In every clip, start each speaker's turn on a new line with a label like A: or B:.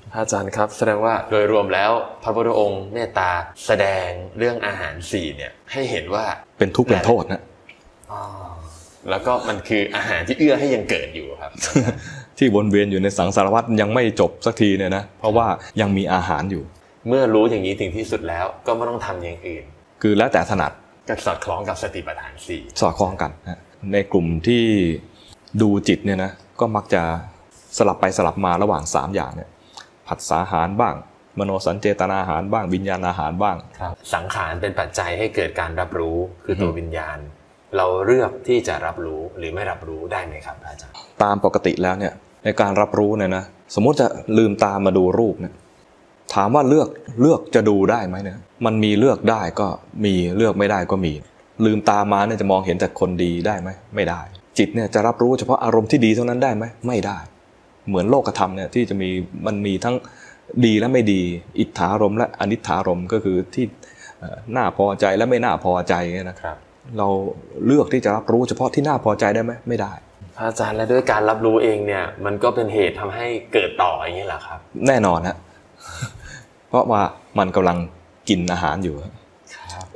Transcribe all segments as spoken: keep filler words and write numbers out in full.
A: อาจารย์ครับแสดงว่าโดยรวมแล้วพระพุทธองค์เมตตาแสดงเรื่องอาหารสี่เนี่ยให้เห็นว่า
B: เป็นทุกข์เป็นโทษนะ
A: อ๋อแล้วก็มันคืออาหารที่เอื้อให้ยังเกิดอยู่ครับ
B: ที่วนเวียนอยู่ในสังสารวัฏยังไม่จบสักทีเนี่ยนะเพราะว่ายังมีอาหารอยู่
A: เมื่อรู้อย่างนี้ถึงที่สุดแล้วก็ไม่ต้องทำอย่างอื่น
B: คือแล้วแต่ถนัด
A: ก็สอดคล้องกับสติปัฏฐานสี่
B: สอดคล้องกันนะในกลุ่มที่ดูจิตเนี่ยนะก็มักจะสลับไปสลับมาระหว่างสามอย่างเนี่ยผัสสะอาหารบ้างมโนสัญเจตนาอาหารบ้างวิญญาณอาหารบ้าง
A: สังขารเป็นปัจจัยให้เกิดการรับรู้คือตัววิญญาณเราเลือกที่จะรับรู้หรือไม่รับรู้ได้ไหมครับอาจารย์
B: ตามปกติแล้วเนี่ยในการรับรู้เนี่ยนะสมมติจะลืมตามาดูรูปเนี่ยถามว่าเลือกเลือกจะดูได้ไหมเนี่ยมันมีเลือกได้ก็มีเลือกไม่ได้ก็มีลืมตามาเนี่ยจะมองเห็นแต่คนดีได้ไหมไม่ได้จิตเนี่ยจะรับรู้เฉพาะอารมณ์ที่ดีเท่านั้นได้ไหมไม่ได้เหมือนโลกธรรมเนี่ยที่จะมีมันมีทั้งดีและไม่ดีอิทธารมณ์และอนิทธารมณ์ก็คือที่น่าพอใจและไม่น่าพอใจนะครับเราเลือกที่จะรับรู้เฉพาะที่น่าพอใจได้ไหมไม่ได้
A: อาจารย์และด้วยการรับรู้เองเนี่ยมันก็เป็นเหตุทำให้เกิดต่ออย่างนี้แหละครับ
B: แน่นอนฮะเพราะว่ามันกำลังกินอาหารอยู่
A: ครับ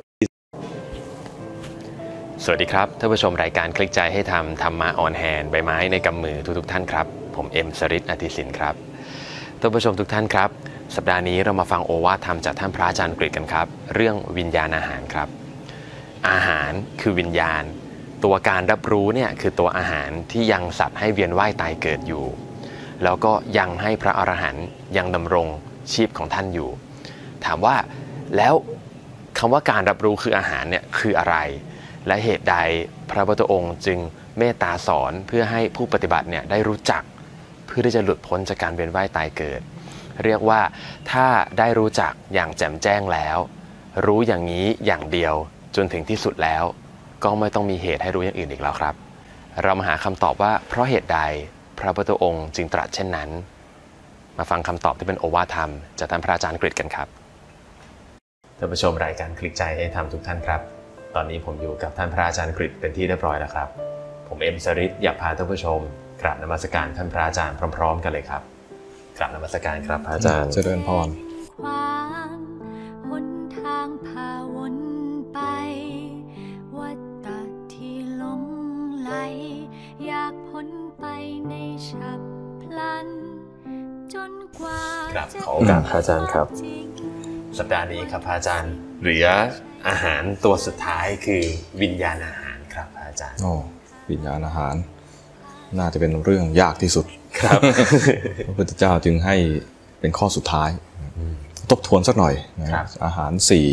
A: สวัสดีครับท่านผู้ชมรายการคลิกใจให้ทำธรรมะออนแฮนด์ใบไม้ในกำมือทุกๆท่านครับผมเอ็มสริศอธิสินครับท่านผู้ชมทุกท่านครับสัปดาห์นี้เรามาฟังโอวาทธรรมจากท่านพระอาจารย์กฤษกันครับเรื่องวิญญาณอาหารครับอาหารคือวิญญาณตัวการรับรู้เนี่ยคือตัวอาหารที่ยังสัตว์ให้เวียนว่ายตายเกิดอยู่แล้วก็ยังให้พระอรหันต์ยังดำรงชีพของท่านอยู่ถามว่าแล้วคำว่าการรับรู้คืออาหารเนี่ยคืออะไรและเหตุใดพระพุทธองค์จึงเมตตาสอนเพื่อให้ผู้ปฏิบัติเนี่ยได้รู้จักเพื่อที่จะหลุดพ้นจากการเวียนว่ายตายเกิดเรียกว่าถ้าได้รู้จักอย่างแจ่มแจ้งแล้วรู้อย่างนี้อย่างเดียวจนถึงที่สุดแล้วก็ไม่ต้องมีเหตุให้รู้อย่างอื่นอีกแล้วครับเรามาหาคำตอบว่าเพราะเหตุใดพระพุทธองค์จึงตรัสเช่นนั้นมาฟังคำตอบที่เป็นโอวาทธรรมจากท่านพระอาจารย์กฤษกันครับท่านผู้ชมรายการคลิกใจให้ทำทุกท่านครับตอนนี้ผมอยู่กับท่านพระอาจารย์กฤษเป็นที่เรียบร้อยแล้วครับผมเอ็มสริศอยากพาท่านผู้ชมกราบนมัสการท่านพระอาจารย์พร้อมๆกันเลยครับกราบนมัสการครับพระอาจารย์
B: เจริญพร
C: หนทางพาวนไปวัฏฏะที่หลงไหลอยากพ้นไปในฉับพลันจนกว่า
A: ครับขอโอกาสพระอาจารย์ครับสัปดาห์นี้ครับพระอาจารย์เหลืออาหารตัวสุดท้ายคือวิญญาณอาหารครับพระอาจารย์
B: โอ้วิญญาณอาหารน่าจะเป็นเรื่องยากที่สุด
A: ครับ
B: พระพุทธเจ้าจึงให้เป็นข้อสุดท้ายทบทวนสักหน่อยนะอาหารสี่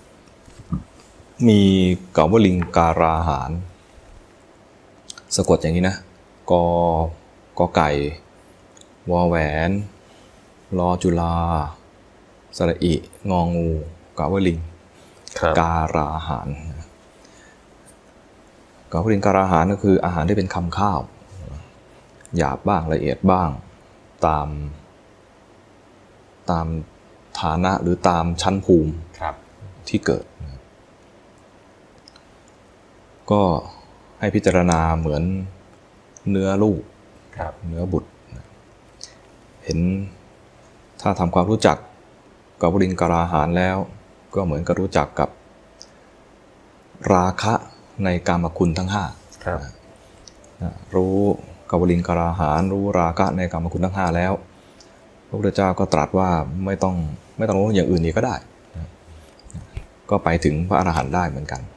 B: มีกาวลิงการาหารสะกดอย่างนี้นะกกไก่วอแหวนลอจุฬาสระอิงองูกาวลิงการาหารกาวลิงการาหารก็คืออาหารที่เป็นคำข้าวหยาบบ้างละเอียดบ้างตามตามฐานะหรือตามชั้นภูมิที่เกิดก็ให้พิจารณาเหมือนเนื้อลูกเนื้อบุตรเห็นถ้าทำความรู้จักกับวลิงการาหารแล้วก็เหมือนกับรู้จักกับราคะในกามคุณทั้งห้ารู้กวลิงการาหารรู้ราคะในกามคุณทั้งห้าแล้วพระพุทธเจ้าก็ตรัสว่าไม่ต้องไม่ต้องรู้อย่างอื่นอีกก็ได้ก็ไปถึงพระอรหันต์ได้เหมือนกัน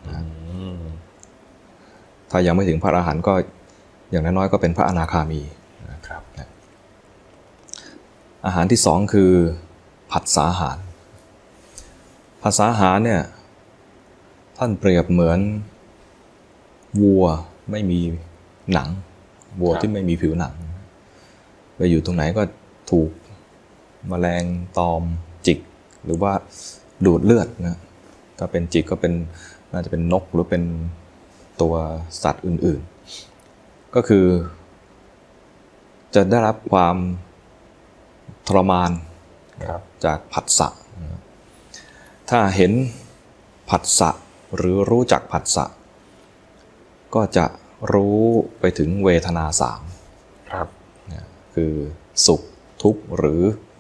B: ถ้ายังไม่ถึงพระอรหันต์ก็อย่างน้อยๆก็เป็นพระอนาคามีนะครับอาหารที่สองคือผัสสะอาหารผัสสะอาหารเนี่ยท่านเปรียบเหมือนวัวไม่มีหนังวัวที่ไม่มีผิวหนังไปอยู่ตรงไหนก็ถูกแมลงตอมจิกหรือว่าดูดเลือดนะถ้าเป็นจิกก็เป็นน่าจะเป็นนกหรือเป็นตัวสัตว์อื่นๆก็คือจะได้รับความทรมานจากผัสสะถ้าเห็นผัสสะหรือรู้จักผัสสะก็จะรู้ไปถึงเวทนาสามครับคือสุขทุกข์หรือ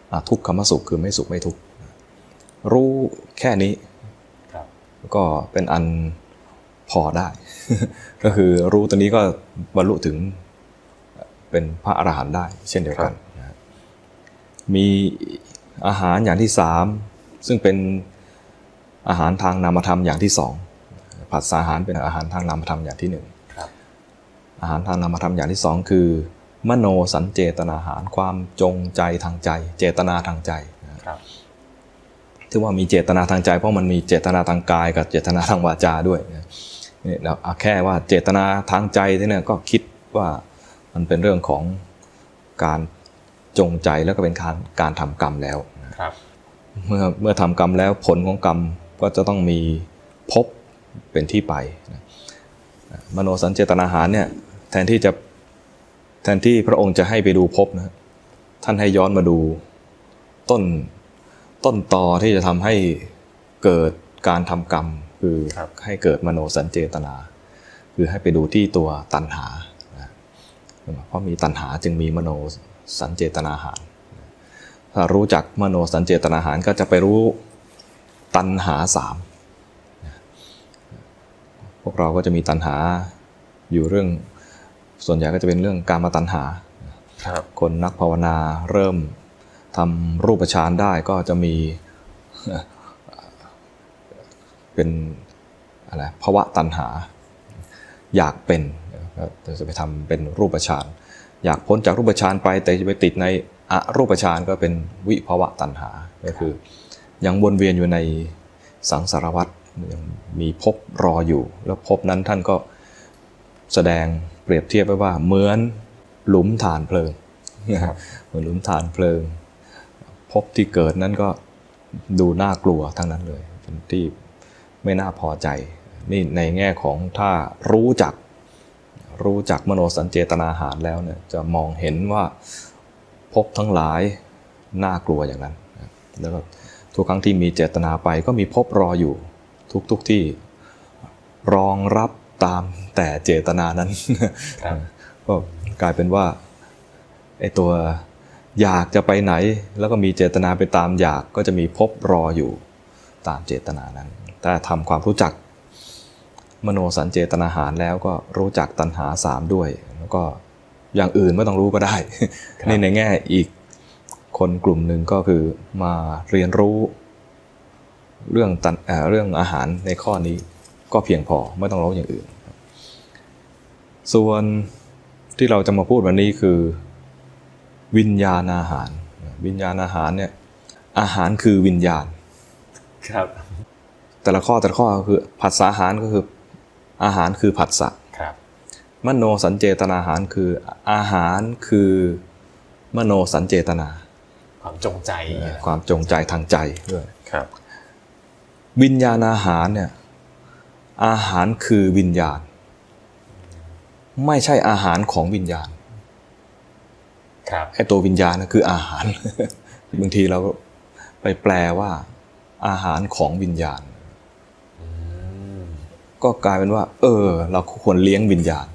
B: ทุกขมสุขคือไม่สุขไม่ทุกข์รู้แค่นี้ก็เป็นอันพอได้ ก็คือรู้ตัวนี้ก็บรรลุถึงเป็นพระอรหันต์ได้เช่นเดียวกันนะมีอาหารอย่างที่สามซึ่งเป็นอาหารทางนามธรรมอย่างที่สองผัสสะอาหารเป็นอาหารทางนามธรรมอย่างที่หนึ่งอาหารทางนามธรรมอย่างที่สองคือมโนสัญเจตนาอาหารความจงใจทางใจเจตนาทางใจที่ว่ามีเจตนาทางใจเพราะมันมีเจตนาทางกายกับเจตนาทางวาจาด้วยนี่เราแค่ว่าเจตนาทางใจที่นี่ก็คิดว่ามันเป็นเรื่องของการจงใจแล้วก็เป็นการการทำกรรมแล้วเมื่อเมื่อทำกรรมแล้วผลของกรรมก็จะต้องมีภพเป็นที่ไปมโนสัญเจตนาอาหารเนี่ยแทนที่จะแทนที่พระองค์จะให้ไปดูภพนะท่านให้ย้อนมาดูต้นต้นตอที่จะทำให้เกิดการทำกรรมคือให้เกิดมโนสัญเจตนาคือให้ไปดูที่ตัวตัณหาเพราะมีตัณหาจึงมีมโนสัญเจตนาอาหารถ้ารู้จักมโนสัญเจตนาอาหารก็จะไปรู้ตัณหาสามพวกเราก็จะมีตัณหาอยู่เรื่องส่วนใหญ่ก็จะเป็นเรื่องกามตัณหาคนนักภาวนาเริ่มทำรูปฌานได้ก็จะมีเป็นอะไรภวตัณหาอยากเป็นจะไปทำเป็นรูปฌานอยากพ้นจากรูปฌานไปแต่จะไปติดในอรูปฌานก็เป็นวิภวตัณหาก็คือยังวนเวียนอยู่ในสังสารวัฏยังมีภพรออยู่แล้วภพนั้นท่านก็แสดงเปรียบเทียบไว้ว่าเหมือนหลุมฐานเพลิงเหมือนหลุมฐานเพลิงภพที่เกิดนั้นก็ดูน่ากลัวทั้งนั้นเลยเป็นที่ไม่น่าพอใจนี่ในแง่ของถ้ารู้จักรู้จักมโนสัญเจตนาอาหารแล้วเนี่ยจะมองเห็นว่าภพทั้งหลายน่ากลัวอย่างนั้นแล้วก็ทุกครั้งที่มีเจตนาไปก็มีภพรออยู่ทุกๆที่รองรับตามแต่เจตนานั้นก็กลายเป็นว่าไอ้ตัวอยากจะไปไหนแล้วก็มีเจตนาไปตามอยากก็จะมีภพรออยู่ตามเจตนานั้นแต่ทำความรู้จักมโนสัญเจตนาอาหารแล้วก็รู้จักตัณหาสามด้วยแล้วก็อย่างอื่นไม่ต้องรู้ก็ได้นี่ในแง่อีกคนกลุ่มหนึ่งก็คือมาเรียนรู้เรื่องตันเอ่อเรื่องอาหารในข้อนี้ก็เพียงพอไม่ต้องรู้อย่างอื่นส่วนที่เราจะมาพูดวันนี้คือวิญญาณอาหารวิญญาณอาหารเนี่ยอาหารคือวิญญาณครับแต่ละข้อแต่ละข้อก็คือผัสสะอาหารก็คืออาหารคือผัสสะครับมโนสัญเจตนาอาหารคืออาหารคือมโนสัญเจตนาความจงใจความจงใจทางใจด้วยครับวิญญาณอาหารเนี่ยอาหารคือวิญญาณไม่ใช่อาหารของวิญญาณครับไอ้ตัววิญญาณนะคืออาหาร บางทีเราไปแปลว่าอาหารของวิญญาณก็กลายเป็นว่าเออเราควรเลี้ยงวิญญาณ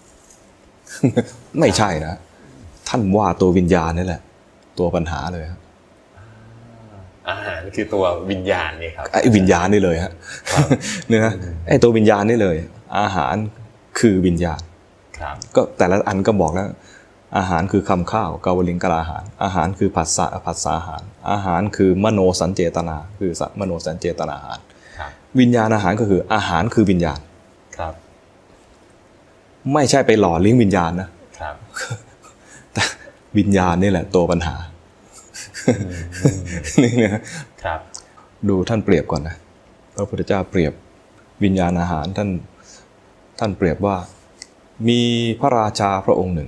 B: ไม่ใช่นะท่านว่าตัววิญญาณนี่แหละตัวปัญหาเลยครับ
A: อาหารคือตัววิญญาณนี่ครับ
B: ไอ้วิญญาณนี่เลยฮะเนี่ยนะไอ้ตัววิญญาณนี่เลยอาหารคือวิญญาณครับก็แต่ละอันก็บอกแล้วอาหารคือคำข้าวกาวลิงกะลาอาหารอาหารคือผัสสะผัสสะอาหารอาหารคือมโนสัญเจตนาคือมโนสัญเจตนาอาหารวิญญาณอาหารก็คืออาหารคือวิญญาณครับไม่ใช่ไปหล่อเลี้ยงวิญญาณนะครับแต่วิญญาณนี่แหละตัวปัญหานี่นะครับดูท่านเปรียบก่อนนะพระพุทธเจ้าเปรียบวิญญาณอาหารท่านท่านเปรียบว่ามีพระราชาพระองค์หนึ่ง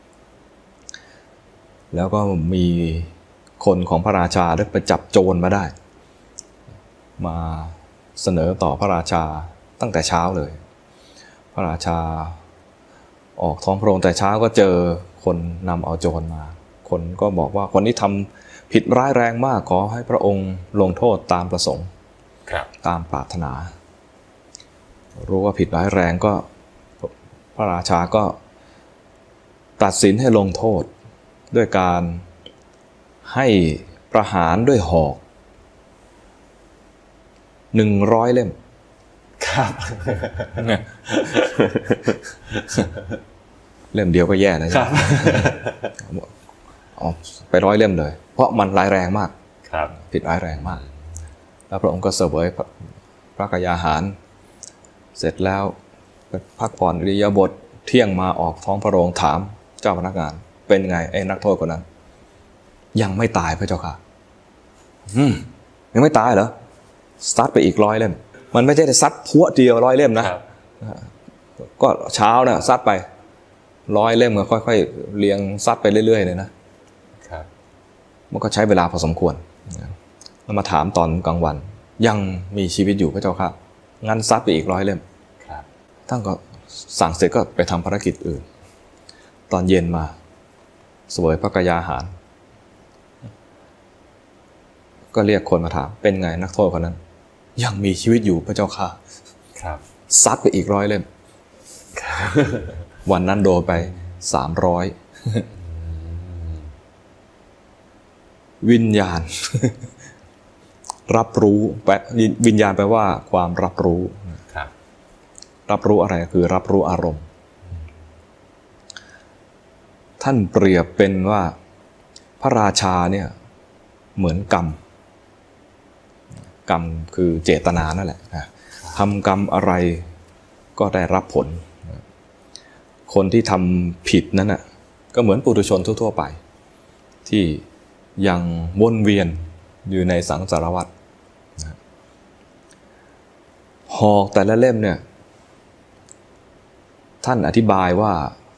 B: แล้วก็มีคนของพระราชาได้ไปจับโจรมาได้มาเสนอต่อพระราชาตั้งแต่เช้าเลยพระราชาออกท้องพระโรงแต่เช้าก็เจอคนนำเอาโจรมาคนก็บอกว่าคนนี้ทำผิดร้ายแรงมากขอให้พระองค์ลงโทษตามประสงค์ตามปรารถนารู้ว่าผิดร้ายแรงก็พระราชาก็ตัดสินให้ลงโทษด้วยการให้ประหารด้วยหอกหนึ่งร้อยเล่ม
A: ครับ
B: เล่มเดียวก็แย่แล้วครับเอาไปร้อยเล่มเลยเพราะมันร้ายแรงมาก
A: ครับ
B: ผิดร้ายแรงมากแล้วพระองค์ก็เสวยพระกยาหารเสร็จแล้วพักผ่อนอิริยาบถเที่ยงมาออกท้องพระโรงถามเจ้าพนักงานเป็นไงไอ้นักโทษคนนั้นยังไม่ตายพระเจ้าค่ะอืมยังไม่ตายเหรอซัดไปอีกร้อยเล่มมันไม่ใช่แต่ซัดพัวเดียวร้อยเล่มนะก็เช้าน่ะซัดไปร้อยเล่มก็ค่อยๆเรียงซัดไปเรื่อยๆเลยนะครับมันก็ใช้เวลาพอสมควรแล้วมาถามตอนกลางวันยังมีชีวิตอยู่พระเจ้าค่ะงั้นซัดไปอีกร้อยเล่มท่านก็สั่งเสร็จก็ไปทำภารกิจอื่นตอนเย็นมาเสวยพระกยาหารก็เรียกคนมาถามเป็นไงนักโทษคนนั้นยังมีชีวิตอยู่พระเจ้าค่ะ
A: ครับ
B: ซัดไปอีกร้อยเล่มวันนั้นโดนไปสามร้อยวิญญาณรับรู้แปลวิญญาณแปลว่าความรับรู้
A: ครับ
B: รับรู้อะไรคือรับรู้อารมณ์ท่านเปรียบเป็นว่าพระราชาเนี่ยเหมือนกรรมกรรมคือเจตนานั่นแหละทำกรรมอะไรก็ได้รับผลคนที่ทำผิดนั้นน่ะก็เหมือนปุถุชนทั่วๆไปที่ยังวนเวียนอยู่ในสังสารวัฏหอกแต่ละเล่มเนี่ยท่านอธิบายว่า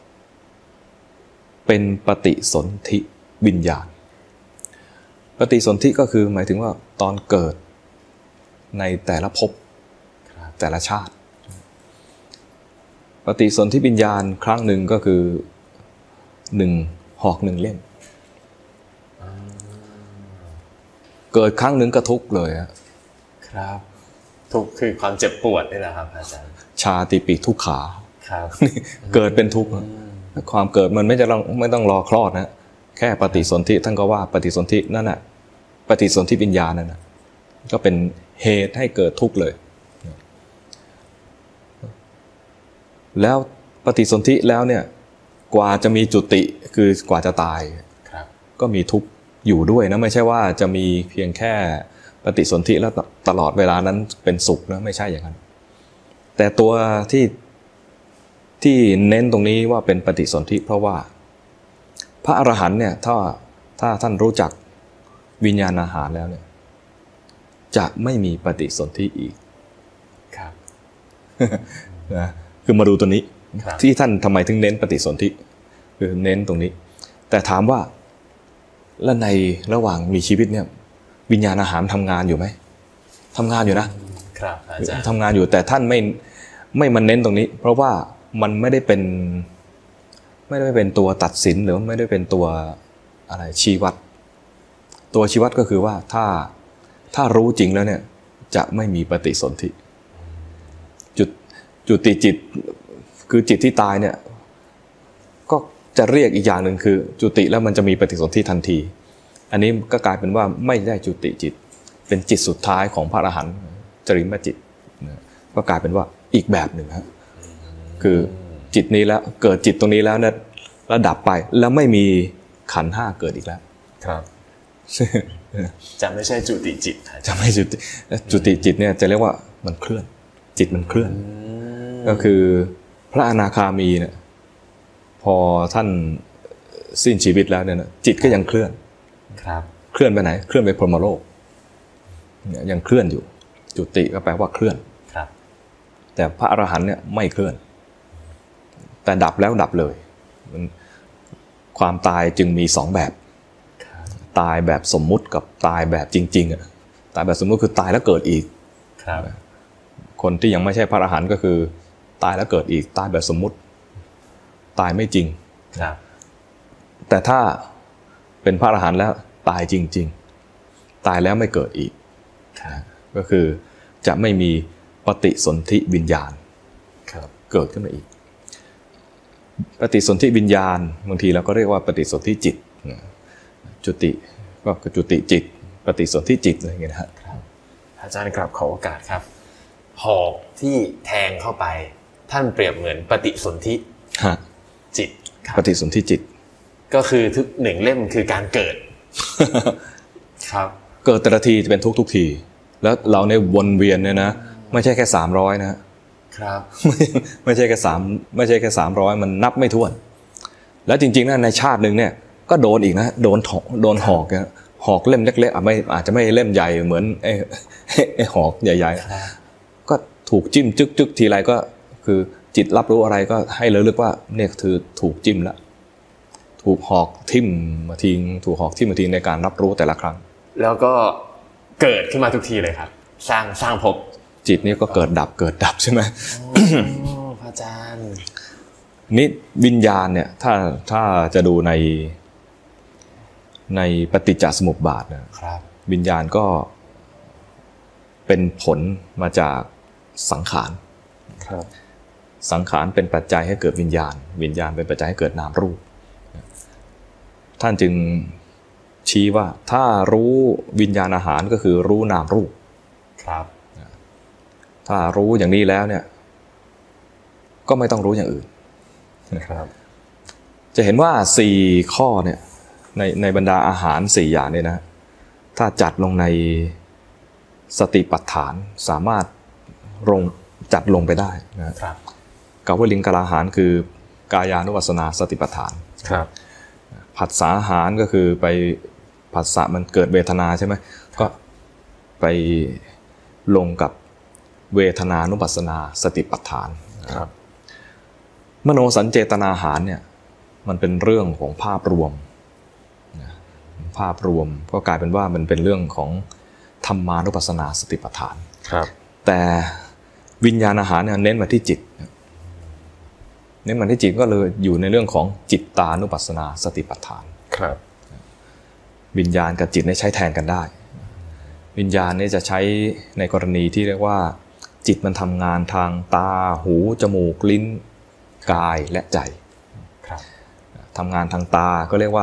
B: เป็นปฏิสนธิวิญญาณปฏิสนธิก็คือหมายถึงว่าตอนเกิดในแต่ละภพแต่ละชาติปฏิสนธิวิญญาณครั้งหนึ่งก็คือหนึ่งหอกหนึ่งเล่มเกิดครั้งหนึ่งก็ทุกข์เลย
A: ครับทุกข์คือความเจ็บปวดนี่แหละครับอาจารย์
B: ชาติปีทุกขา
A: ครับ
B: เกิดเป็นทุกข์ความเกิดมันไม่จะต้องไม่ต้องรอคลอดนะแค่ปฏิสนธิท่านก็ว่าปฏิสนธินั่นน่ะปฏิสนธิวิญญาณนั่นน่ะก็เป็นเหตุให้เกิดทุกข์เลยแล้วปฏิสนธิแล้วเนี่ยกว่าจะมีจุติคือกว่าจะตายก็มีทุกข์อยู่ด้วยนะไม่ใช่ว่าจะมีเพียงแค่ปฏิสนธิแล้วตลอดเวลานั้นเป็นสุขนะไม่ใช่อย่างนั้นแต่ตัวที่ที่เน้นตรงนี้ว่าเป็นปฏิสนธิเพราะว่าพระอรหันต์เนี่ยถ้าถ้าท่านรู้จักวิญญาณอาหารแล้วเนี่ยจะไม่มีปฏิสนธิอีก
A: ครับ
B: นะคือมาดูตัวนี้ที่ท่านทำไมถึงเน้นปฏิสนธิคือเน้นตรงนี้แต่ถามว่าแล้วในระหว่างมีชีวิตเนี่ยวิญญาณอาหารทำงานอยู่ไหมทำงานอยู่นะครับอาจารย์ทำงานอยู่แต่ท่านไม่ไม่มันเน้นตรงนี้เพราะว่ามันไม่ได้เป็นไม่ได้เป็นตัวตัดสินหรือไม่ได้เป็นตัวอะไรชี้วัดตัวชี้วัดก็คือว่าถ้าถ้ารู้จริงแล้วเนี่ยจะไม่มีปฏิสนธิจุดจุติจิตคือจิตที่ตายเนี่ยก็จะเรียกอีกอย่างหนึ่งคือจุติแล้วมันจะมีปฏิสนธิทันทีอันนี้ก็กลายเป็นว่าไม่ได้จุติจิตเป็นจิตสุดท้ายของพระอรหันต์จริมจิตก็กลายเป็นว่าอีกแบบหนึ่งครับคือจิตนี้แล้วเกิดจิตตรงนี้แล้วเนี่ยแล้วดับไปแล้วไม่มีขันธ์ห้าเกิดอีกแล้ว
A: ครับจะไม่ใช่จุติจิต
B: จะไม่จุติจุติจิตเนี่ยจะเรียกว่ามันเคลื่อนจิตมันเคลื่อนก็คือพระอนาคามีเนี่ยพอท่านสิ้นชีวิตแล้วเนี่ยจิตก็ยังเคลื่อน
A: ครับ
B: เคลื่อนไปไหนเคลื่อนไปพรหมโลกเนี่ยยังเคลื่อนอยู่จุติก็แปลว่าเคลื่อน
A: ครับ
B: แต่พระอรหันต์เนี่ยไม่เคลื่อนแต่ดับแล้วดับเลยความตายจึงมีสองแบบตายแบบสมมุติกับตายแบบจริงๆอ่ะตายแบบสมมุติคือตายแล้วเกิดอีก
A: ครับ
B: คนที่ยังไม่ใช่พระอรหันต์ก็คือตายแล้วเกิดอีกตายแบบสมมุติตายไม่จริง
A: ครับ
B: แต่ถ้าเป็นพระอรหันต์แล้วตายจริงๆตายแล้วไม่เกิดอีกก็คือจะไม่มีปฏิสนธิวิญญาณเกิดขึ้นมาอีกปฏิสนธิวิญญาณบางทีเราก็เรียกว่าปฏิสนธิจิตจุติก็คือจุติจิตปฏิสนธิจิตอะไรอย่างเงี้ยนะครับ
A: อาจารย์ครับขอโอกาสครับหอกที่แทงเข้าไปท่านเปรียบเหมือนปฏิสนธิจิต
B: ปฏิสนธิจิต
A: ก็คือทุกหนึ่งเล่มคือการเกิดครับ
B: เกิดแต่ละทีจะเป็นทุกทุกทีแล้วเราในวนเวียนเนี่ยนะไม่ใช่แค่สามร้อยนะครับไม่ไม่ใช่แค่สามไม่ใช่แค่สามร้อยมันนับไม่ถ้วนแล้วจริงๆนะในชาติหนึ่งเนี่ยก็โดนอีกนะโดนโดนหอกเนี่ยหอกเล่มเล็กๆอ่ะไม่อาจจะไม่เล่มใหญ่เหมือนไอ้ไอ้หอกใหญ่ๆก็ถูกจิ้มจึ๊กๆทีไรก็คือจิตรับรู้อะไรก็ให้ระลึกว่าเนี่ยคือถูกจิ้มแล้วถูกหอกทิ่มมาทิ้งถูกหอกทิ่มมาทิ้งในการรับรู้แต่ละครั้ง
A: แล้วก็เกิดขึ้นมาทุกทีเลยครับสร้างสร้างภพ
B: จิตนี่ก็เกิดดับเกิดดับใช่ไหม
A: โอ้พระอาจารย์
B: นี่วิญญาณเนี่ยถ้าถ้าจะดูในในปฏิจจสมุปบาทนะครับวิญญาณก็เป็นผลมาจากสังขาร
A: ครับ
B: สังขารเป็นปัจจัยให้เกิดวิญญาณวิญญาณเป็นปัจจัยให้เกิดนามรูปท่านจึงชี้ว่าถ้ารู้วิญญาณอาหารก็คือรู้นามรูป
A: ครับ
B: ถ้ารู้อย่างนี้แล้วเนี่ยก็ไม่ต้องรู้อย่างอื่น
A: นะครับ
B: จะเห็นว่าสี่ข้อเนี่ยในในบรรดาอาหารสี่อย่างเนี่ยนะถ้าจัดลงในสติปัฏฐานสามารถลงจัดลงไปได้นะครับกาวลิงกอาหารคือกายานุปัสสนาสติปัฏฐาน
A: ครับ
B: ผัสสะอาหารก็คือไปผัสสะมันเกิดเวทนาใช่ไหมก็ไปลงกับเวทนานุปัสสนาสติปัฏฐาน
A: ครับ
B: มโนสัญเจตนาอาหารเนี่ยมันเป็นเรื่องของภาพรวมภาพรวมก็กลายเป็นว่ามันเป็นเรื่องของธรรมานุปัสสนาสติปัฏฐาน
A: ครับ
B: แต่วิญญาณอาหารเนี่ยเน้นมาที่จิตเน้นมาที่จิตก็เลยอยู่ในเรื่องของจิตตานุปัสสนาสติปัฏฐาน
A: ครับ
B: วิญญาณกับจิตเนี่ยใช้แทนกันได้วิญญาณเนี่ยจะใช้ในกรณีที่เรียกว่าจิตมันทำงานทางตาหูจมูกลิ้นกายและใจ
A: ครับ
B: ทำงานทางตาก็เรียกว่า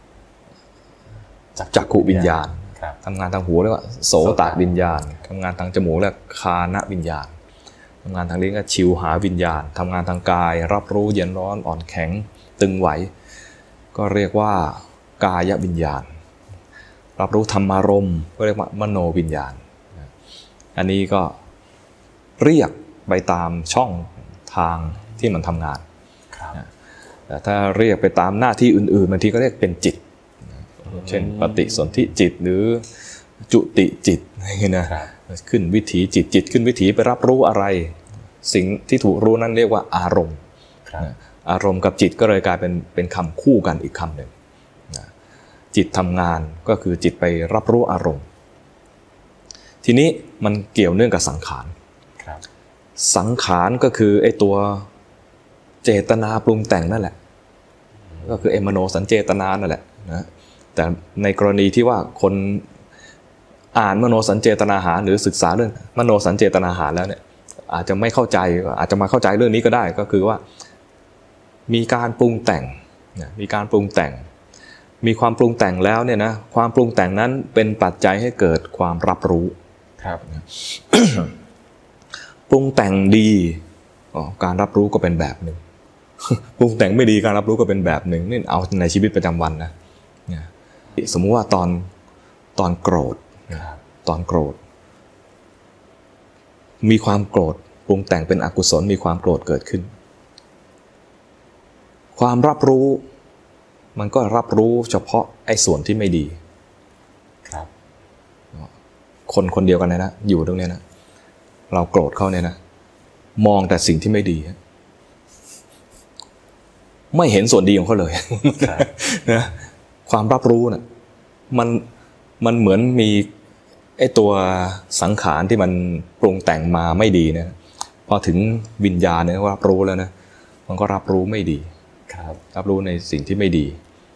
B: จักขุวิญญาณทำงานทางหูเรียกว่าโสตวิญญาณทำงานทางจมูกเรียกคานวิญญาณทำงานทางลิ้นก็ชิวหาวิญญาณทำงานทางกายรับรู้เย็นร้อนอ่อนแข็งตึงไหวก็เรียกว่ากายวิญญาณรับรู้ธรรมารมณ์ก็เรียกว่ามโนวิญญาณอันนี้ก็เรียกไปตามช่องทางที่มันทำงานแต่ถ้าเรียกไปตามหน้าที่อื่นๆบางทีก็เรียกเป็นจิตเช่นปฏิสนธิจิตหรือจุติจิตอะไรเงี้ยนะขึ้นวิถีจิตจิตขึ้นวิถีไปรับรู้อะไรสิ่งที่ถูกรู้นั้นเรียกว่าอารมณ์อารมณ์กับจิตก็เลยกลายเป็นเป็นคำคู่กันอีกคำหนึ่งจิตทำงานก็คือจิตไปรับรู้อารมณ์ทีนี้มันเกี่ยวเนื่องกับสังขารสังขารก็คือไอ้ตัวเจตนาปรุงแต่งนั่นแหละก็คือเอมโนสัญเจตนานั่นแหละนะแต่ในกรณีที่ว่าคนอ่านมโนสัญเจตนาหารหรือศึกษาเรื่องมโนสัญเจตนาหารแล้วเนี่ยอาจจะไม่เข้าใจอาจจะมาเข้าใจเรื่องนี้ก็ได้ก็คือว่ามีการปรุงแต่งมีการปรุงแต่งมีความปรุงแต่งแล้วเนี่ยนะความปรุงแต่งนั้นเป็นปัจจัยให้เกิดความรับรู้
A: ครับ
B: ปรุงแต่งดีการรับรู้ก็เป็นแบบหนึ่งปรุงแต่งไม่ดีการรับรู้ก็เป็นแบบหนึ่งนี่เอาในชีวิตประจำวันนะสมมุติว่าตอนตอนโกรธตอนโกรธมีความโกรธปรุงแต่งเป็นอกุศลมีความโกรธเกิดขึ้นความรับรู้มันก็รับรู้เฉพาะไอ้ส่วนที่ไม่ดี
A: ครับ
B: คนคนเดียวกันเลยนะอยู่ตรงนี้นะเราโกรธเขาเนี่ยนะมองแต่สิ่งที่ไม่ดีไม่เห็นส่วนดีของเขาเลยนะความรับรู้น่ะมันมันเหมือนมีไอ้ตัวสังขารที่มันปรุงแต่งมาไม่ดีเนี่ยพอถึงวิญญาณเนี่ยรับรู้แล้วนะมันก็รับรู้ไม่ดี
A: ครับ
B: รับรู้ในสิ่งที่ไม่ดี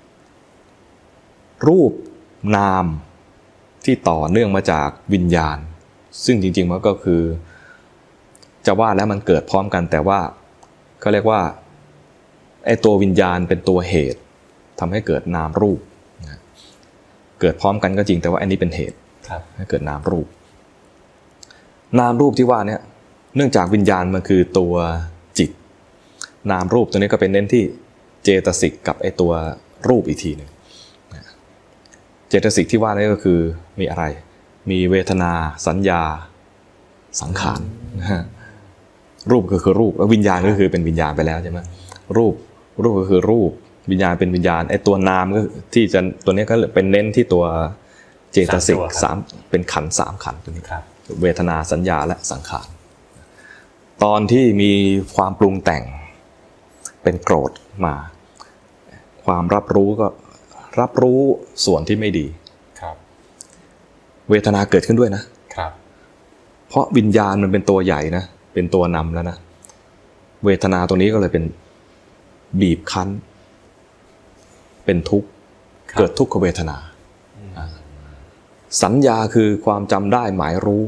B: รูปนามที่ต่อเนื่องมาจากวิญญาณซึ่งจริงๆมันก็คือจะว่าแล้วมันเกิดพร้อมกันแต่ว่าเขาเรียกว่าไอ้ตัววิญญาณเป็นตัวเหตุทำให้เกิดนามรูปเกิดพร้อมกันก็จริงแต่ว่าอันนี้เป็นเหตุให้เกิดนามรูปนามรูปที่ว่าเนี่ยเนื่องจากวิญญาณมันคือตัวจิตนามรูปตัวนี้ก็เป็นเน้นที่เจตสิกกับไอตัวรูปอีกทีหนึ่งเจตสิกที่ว่านี่ก็คือมีอะไรมีเวทนาสัญญาสังขารนะฮะรูปก็คือรูปแล้ววิญญาณก็คือเป็นวิญญาณไปแล้วใช่ไหมรูปรูปก็คือรูปวิญญาณเป็นวิญญาณไอตัวนามก็ที่จะตัวนี้ก็เป็นเน้นที่ตัวเจตสิกสามเป็นขันธ์สามขันธ์ตัวนี้เวทนาสัญญาและสังขารตอนที่มีความปรุงแต่งเป็นโกรธมาความรับรู้ก็รับรู้ส่วนที่ไม่ดีเวทนาเกิดขึ้นด้วยนะเพราะวิญญาณมันเป็นตัวใหญ่นะเป็นตัวนำแล้วนะเวทนาตัวนี้ก็เลยเป็นบีบคั้นเป็นทุกข์เกิดทุกขเวทนาสัญญาคือความจำได้หมายรู้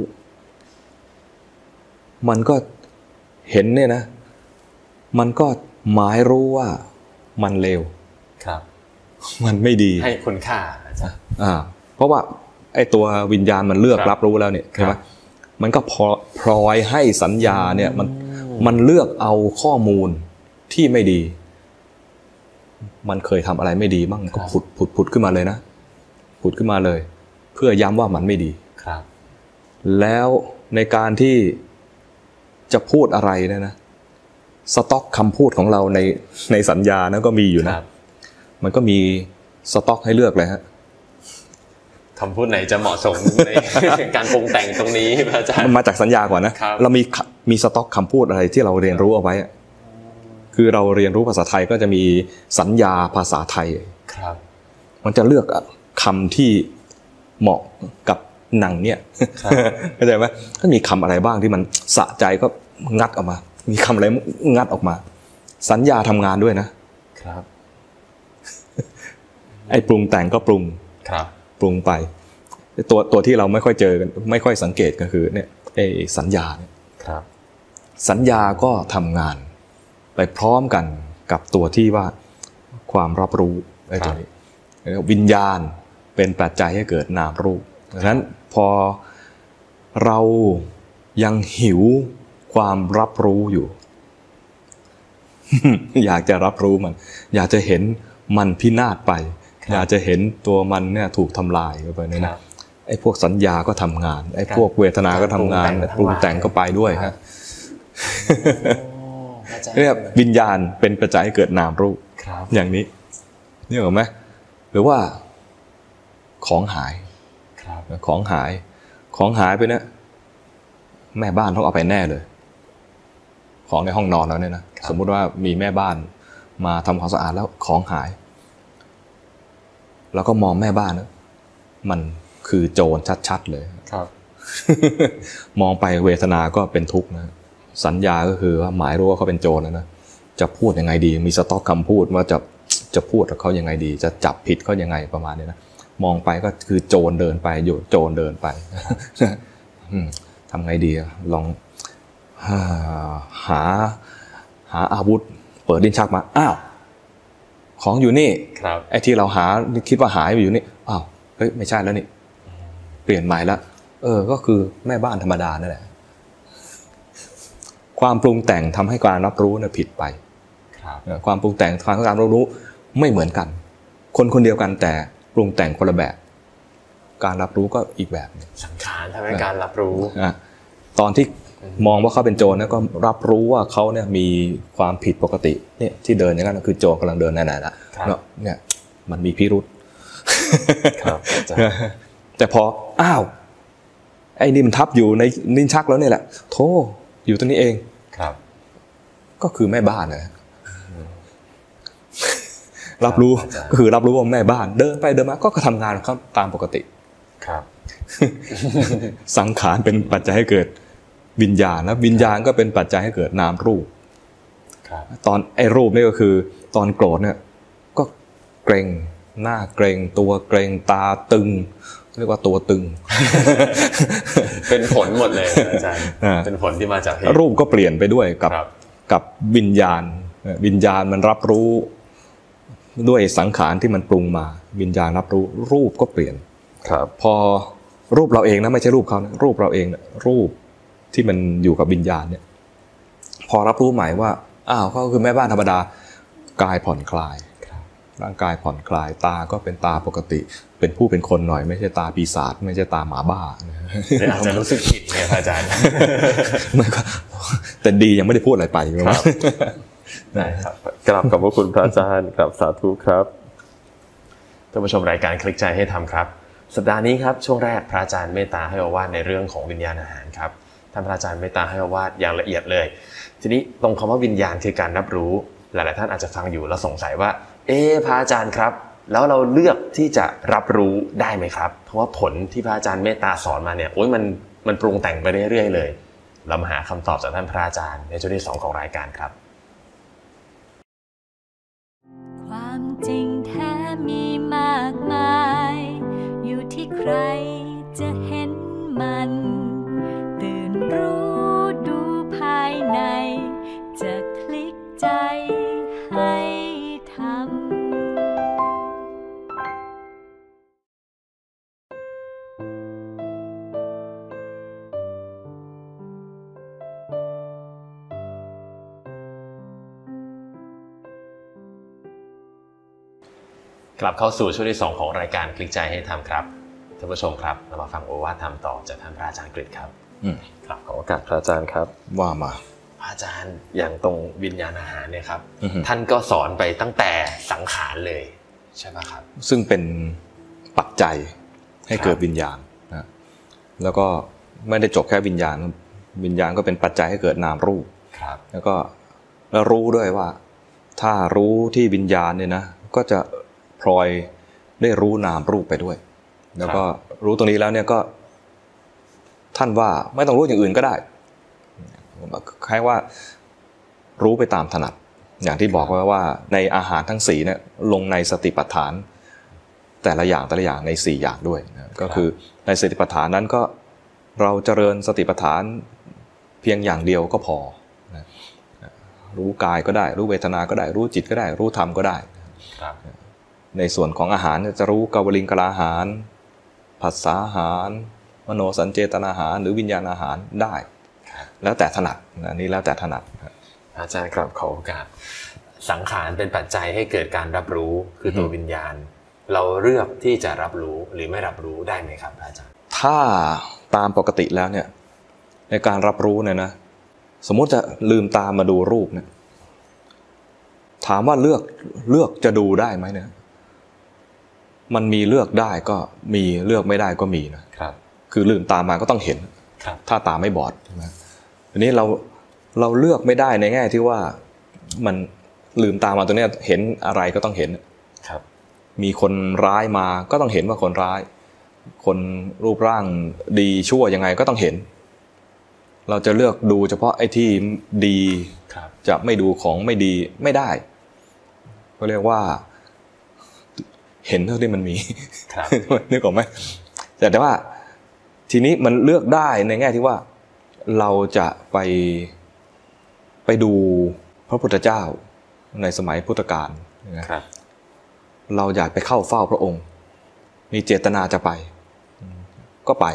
B: มันก็เห็นเนี่ยนะมันก็หมายรู้ว่ามันเลวครับมันไม่ดี
A: ให้คุณค่า
B: อ่าเพราะว่าไอ้ตัววิญญาณมันเลือกรับรู้แล้วเนี่ยใช่ไหมมันก็พลอยให้สัญญาเนี่ยมันมันเลือกเอาข้อมูลที่ไม่ดีมันเคยทำอะไรไม่ดีบ้างก็ผุดผุดผุดขึ้นมาเลยนะผุดขึ้นมาเลยเพื่อย้ำว่ามันไม่ดีครับแล้วในการที่จะพูดอะไรเนี่ยนะสต็อกคำพูดของเราในในสัญญานั้นก็มีอยู่นะมันก็มีสต็อกให้เลือกเลยฮะ
A: คำพูดไหนจะเหมาะสมในการปรุงแต่งตรงนี้อาจารย์
B: มันมาจากสัญญาก่อนนะเรามีมีสต็อกคำพูดอะไรที่เราเรียนรู้เอาไว้คือเราเรียนรู้ภาษาไทยก็จะมีสัญญาภาษาไทยครับมันจะเลือกคำที่เหมาะกับหนังเนี่ยเข้าใจไหมก็มีคำอะไรบ้างที่มันสะใจก็งัดออกมามีคำอะไรงัดออกมาสัญญาทำงานด้วยนะครับไอ้ปรุงแต่งก็ปรุงครับปรุงไปตัวตัวที่เราไม่ค่อยเจอกันไม่ค่อยสังเกตก็คือเนี่ยไอ้สัญญาเนี่ยครับสัญญาก็ทำงานไปพร้อมกันกับตัวที่ว่าความรับรู้ไอ้ตัวนี้วิญญาณเป็นปัจจัยให้เกิดนามรูปดังนั้นพอเรายังหิวความรับรู้อยู่ อยากจะรับรู้มันอยากจะเห็นมันพินาศไปอยากจะเห็นตัวมันเนี่ยถูกทำลายไปเนี่ยนะไอ้พวกสัญญาก็ทำงานไอ้พวกเวทนาก็ทำงานปรุงแต่งก็ไปด้วยฮะเรียกวิญญาณเป็นปัจจัยให้เกิดนามรูปอย่างนี้นี่เหรอไหมหรือว่าของหายของหายของหายไปเนี่ยแม่บ้านต้องเอาไปแน่เลยของในห้องนอนเราเนี่ยนะสมมุติว่ามีแม่บ้านมาทำความสะอาดแล้วของหายแล้วก็มองแม่บ้านนะมันคือโจรชัดๆเลยครับ มองไปเวทนาก็เป็นทุกข์นะสัญญาก็คือว่าหมายรู้ว่าเขาเป็นโจรแล้วนะจะพูดยังไงดีมีสต็อกคำพูดว่าจะจะพูดกับเขายังไงดีจะจับผิดเขายังไงประมาณนี้นะมองไปก็คือโจรเดินไปอยู่โจรเดินไปทำไงดีลองหาหาอาวุธเปิดลิ้นชักมาอ้าวของอยู่นี่ไอ้ที่เราหาคิดว่าหายไปอยู่นี่อ้าวเฮ้ยไม่ใช่แล้วนี่เปลี่ยนใหม่ละเออก็คือแม่บ้านธรรมดานั่นแหละความปรุงแต่งทำให้การรับรู้เนี่ยผิดไปความปรุงแต่งทางการรับรู้ไม่เหมือนกันคนคนเดียวกันแต่ปรุงแต่งคนละแบบการรับรู้ก็อีกแบบนึง
A: สังขารทำให้การรับรู้
B: ตอนที่มองว่าเขาเป็นโจรนะก็รับรู้ว่าเขาเนี่ยมีความผิดปกติเนี่ยที่เดินอย่างนั้นคือโจรกำลังเดินแน่ๆละเนี่ยมันมีพิรุธแต่พออ้าวไอ้นี่มันทับอยู่ในลิ้นชักแล้วเนี่ยแหละโธ่อยู่ตรงนี้เองครับก็คือแม่บ้านนะรับรู้ก็คือรับรู้ว่าแม่บ้านเดินไปเดินมาก็ทำงานเขาตามปกติครับสังขารเป็นปัจจัยให้เกิดวิญญาณแล้ววิญญาณก็เป็นปัจจัยให้เกิดนามรูปตอนไอ้รูปนี่ก็คือตอนโกรธเนี่ยก็เกรงหน้าเกรงตัวเกรงตาตึงเรียกว่าตัวตึง
A: เป็นผลหมดเลยอาจารย์เป็นผลที่มาจาก
B: รูปก็เปลี่ยนไปด้วยกับกับวิญญาณวิญญาณมันรับรู้ด้วยสังขารที่มันปรุงมาวิญญาณรับรู้รูปก็เปลี่ยน
A: ครับ
B: พอรูปเราเองนะไม่ใช่รูปเขานะรูปเราเองนะรูปที่มันอยู่กับวิญญาณเนี่ยพอรับรู้หมายว่าอ้าวเขาคือแม่บ้านธรรมดากายผ่อนคลายร่างกายผ่อนคลายตาก็เป็นตาปกติเป็นผู้เป็นคนหน่อยไม่ใช่ตาปีศาจไม่ใช่ตาหมาบ้า
A: อาจจะรู้สึกผิดไงอาจารย์
B: แต่ดียังไม่ได้พูดอะไรไป
A: ครับได้ครับกราบขอบพระคุณพระอาจารย์ครับสาธุครับท่านผู้ชมรายการคลิกใจให้ทำครับสัปดาห์นี้ครับช่วงแรกพระอาจารย์เมตตาให้โอวาทในเรื่องของวิญญาณอาหารครับท่านพระอาจารย์เมตตาให้โอวาทอย่างละเอียดเลยทีนี้ตรงคำว่าวิญญาณคือการรับรู้หลายๆท่านอาจจะฟังอยู่แล้วสงสัยว่าเอ๊ะพระอาจารย์ครับแล้วเราเลือกที่จะรับรู้ได้ไหมครับเพราะว่าผลที่พระอาจารย์เมตตาสอนมาเนี่ยโอ๊ยมันมันปรุงแต่งไปเรื่อยๆเลยเรามาหาคำตอบจากท่านพระอาจารย์ในช่วงที่สองของรายการครับ
C: ความจริงแท้มีมากมายอยู่ที่ใครจะเห็นมันตื่นรู้ดูภายในจะคลิกใจให้ทำ
A: กลับเข้าสู่ช่วงที่สองของรายการคลิกใจให้ทำครับท่านผู้ชมครับเรามาฟังโอวาทธรรมต่อจากท่านพระอาจารย์กฤษครับครับขอโอกาสพระอาจารย์ครับ
B: ว่ามา
A: พระอาจารย์อย่างตรงวิญญาณอาหารเนี่ยครับท่านก็สอนไปตั้งแต่สังขารเลยใช่ไหมครับ
B: ซึ่งเป็นปัจจัยให้เกิดวิญญาณนะแล้วก็ไม่ได้จบแค่วิญญาณวิญญาณก็เป็นปัจจัยให้เกิดนามรูป
A: ครับ
B: แล้วก็แล้วรู้ด้วยว่าถ้ารู้ที่วิญญาณเนี่ยนะก็จะพลอยได้รู้นามรูปไปด้วยแล้วก็รู้ตรงนี้แล้วเนี่ยก็ท่านว่าไม่ต้องรู้อย่างอื่นก็ได้คล้ายว่ารู้ไปตามถนัดอย่างที่บอกไว้ว่าในอาหารทั้งสี่เนี่ยลงในสติปัฏฐานแต่ละอย่างแต่ละอย่างในสี่อย่างด้วยนะก็คือในสติปัฏฐานนั้นก็เราเจริญสติปัฏฐานเพียงอย่างเดียวก็พอนะรู้กายก็ได้รู้เวทนาก็ได้รู้จิตก็ได้รู้ธรรมก็ได้ในส่วนของอาหารจะรู้กวลิงกลาหารผัสสะอาหารมโนสัญเจตนาอาหารหรือวิญญาณอาหารได้แล้วแต่ถนัดอันนี้แล้วแต่ถนัด
A: อาจารย์ครับขอโอกาสสังขารเป็นปัจจัยให้เกิดการรับรู้คือตัววิญญาณเราเลือกที่จะรับรู้หรือไม่รับรู้ได้ไหมครับอาจารย์
B: ถ้าตามปกติแล้วเนี่ยในการรับรู้เนี่ยนะสมมติจะลืมตามาดูรูปเนี่ยถามว่าเลือกเลือกจะดูได้ไหมเนี่ยมันมีเลือกได้ก็มีเลือกไม่ได้ก็มีนะครับคือลืมตามาก็ต้องเห็นถ้าตาไม่บอดใช่ไหมทีนี้เราเราเลือกไม่ได้ในแง่ที่ว่ามันลืมตามาตัวเนี้ยเห็นอะไรก็ต้องเห็น
A: ครับ
B: มีคนร้ายมาก็ต้องเห็นว่าคนร้ายคนรูปร่างดีชั่วยังไงก็ต้องเห็นเราจะเลือกดูเฉพาะไอ้ที่ดีจะไม่ดูของไม่ดีไม่ได้ก็เรียกว่าเห็นเท่าที่มันมีนึกออกไหมแต่ว่าทีนี้มันเลือกได้ในแง่ที่ว่าเราจะไปไปดูพระพุทธเจ้าในสมัยพุทธกาลนะครับเราอยากไปเข้าเฝ้าพระองค์มีเจตนาจะไปก็ไป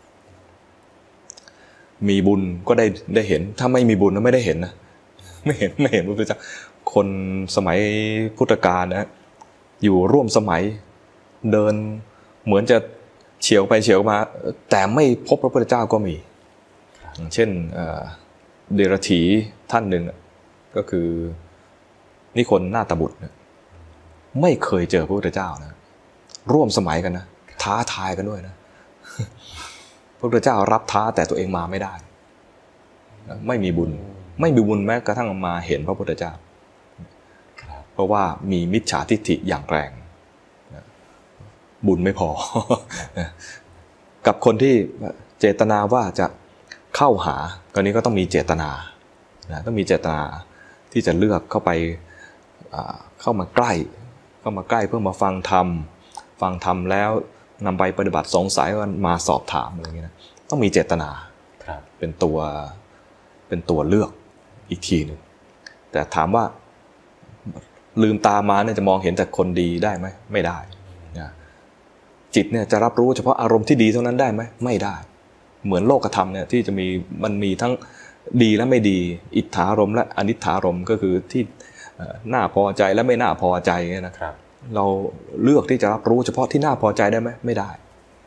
B: มีบุญก็ได้ได้เห็นถ้าไม่มีบุญก็ไม่ได้เห็นนะไม่เห็นไม่เห็นพระพุทธเจ้าคนสมัยพุทธกาลนะอยู่ร่วมสมัยเดินเหมือนจะเฉียวไปเฉียวมาแต่ไม่พบพระพุทธเจ้าก็มีเช่นเดรัจฉีท่านหนึ่งก็คือนิคนนาถบุตรไม่เคยเจอพระพุทธเจ้านะร่วมสมัยกันนะท้าทายกันด้วยนะพระพุทธเจ้ารับท้าแต่ตัวเองมาไม่ได้ไม่มีบุญไม่มีบุญแม้กระทั่งมาเห็นพระพุทธเจ้าเพราะว่ามีมิจฉาทิฏฐิอย่างแรงบุญไม่พอกับคนที่เจตนาว่าจะเข้าหาก็นี้ก็ต้องมีเจตนาต้องมีเจตนาที่จะเลือกเข้าไปเข้ามาใกล้เข้ามาใกล้เพื่อมาฟังธรรมฟังธรรมแล้วนำไปปฏิบัติสงสัยมาสอบถามอะไรอย่างนี้นะต้องมีเจตนาเป็นตัวเป็นตัวเลือกอีกทีหนึ่งแต่ถามว่าลืมตามาเนี่ยจะมองเห็นแต่คนดีได้ไหมไม่ได้นะจิตเนี่ยจะรับรู้เฉพาะอารมณ์ที่ดีเท่านั้นได้ไหมไม่ได้เหมือนโลกธรรมเนี่ยที่จะมีมันมีทั้งดีและไม่ดีอิทธารมณ์และอนิทธารมณ์ก็คือที่น่าพอใจและไม่น่าพอใจนะครับเราเลือกที่จะรับรู้เฉพาะที่น่าพอใจได้ไหมไม่ได้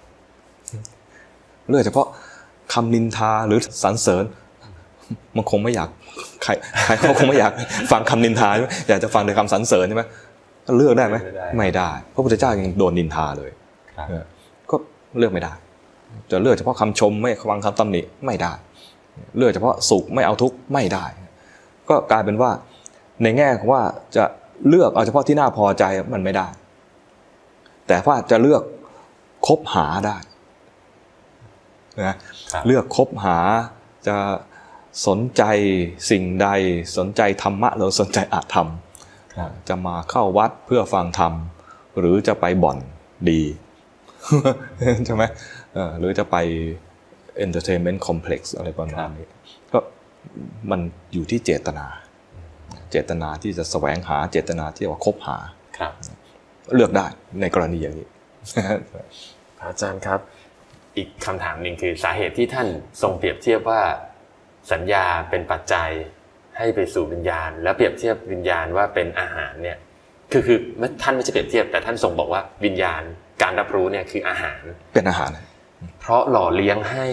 B: เลือกเฉพาะคำนินทาหรือสรรเสริญมันคงไม่อยากใครใครเขาคงไม่อยากฟังคำนินทาใช่ไหมอยากจะฟังแต่คำสรรเสริญใช่ไหมเลือกได้ไหมไม่ได้พระพุทธเจ้ายังโดนนินทาเลยก็เลือกไม่ได้จะเลือกเฉพาะคำชมไม่ฟังคำตำหนิไม่ได้เลือกเฉพาะสุขไม่เอาทุกข์ไม่ได้ก็กลายเป็นว่าในแง่ของว่าจะเลือกเอาเฉพาะที่น่าพอใจมันไม่ได้แต่ว่าจะเลือกคบหาได้นะเลือกคบหาจะสนใจสิ่งใดสนใจธรรมะหรือสนใจอธรรมจะมาเข้าวัดเพื่อฟังธรรมหรือจะไปบ่อนดีใช่ไหมหรือจะไป entertainment complex อะไรประมาณนี้ก็มันอยู่ที่เจตนาเจตนาที่จะแสวงหาเจตนาที่ว่าคบหาเลือกได้ในกรณีอย่างนี้
A: อาจารย์ครับอีกคำถามหนึ่งคือสาเหตุที่ท่านทรงเปรียบเทียบว่าสัญญาเป็นปัจจัยให้ไปสู่วิญญาณแล้วเปรียบเทียบวิญญาณว่าเป็นอาหารเนี่ยคือคือท่านไม่ใช่เปรียบเทียบแต่ท่านทรงบอกว่าวิญญาณการรับรู้เนี่ยคืออาหาร
B: เป็นอาหาร
A: เพราะหล่อเลี้ยงให้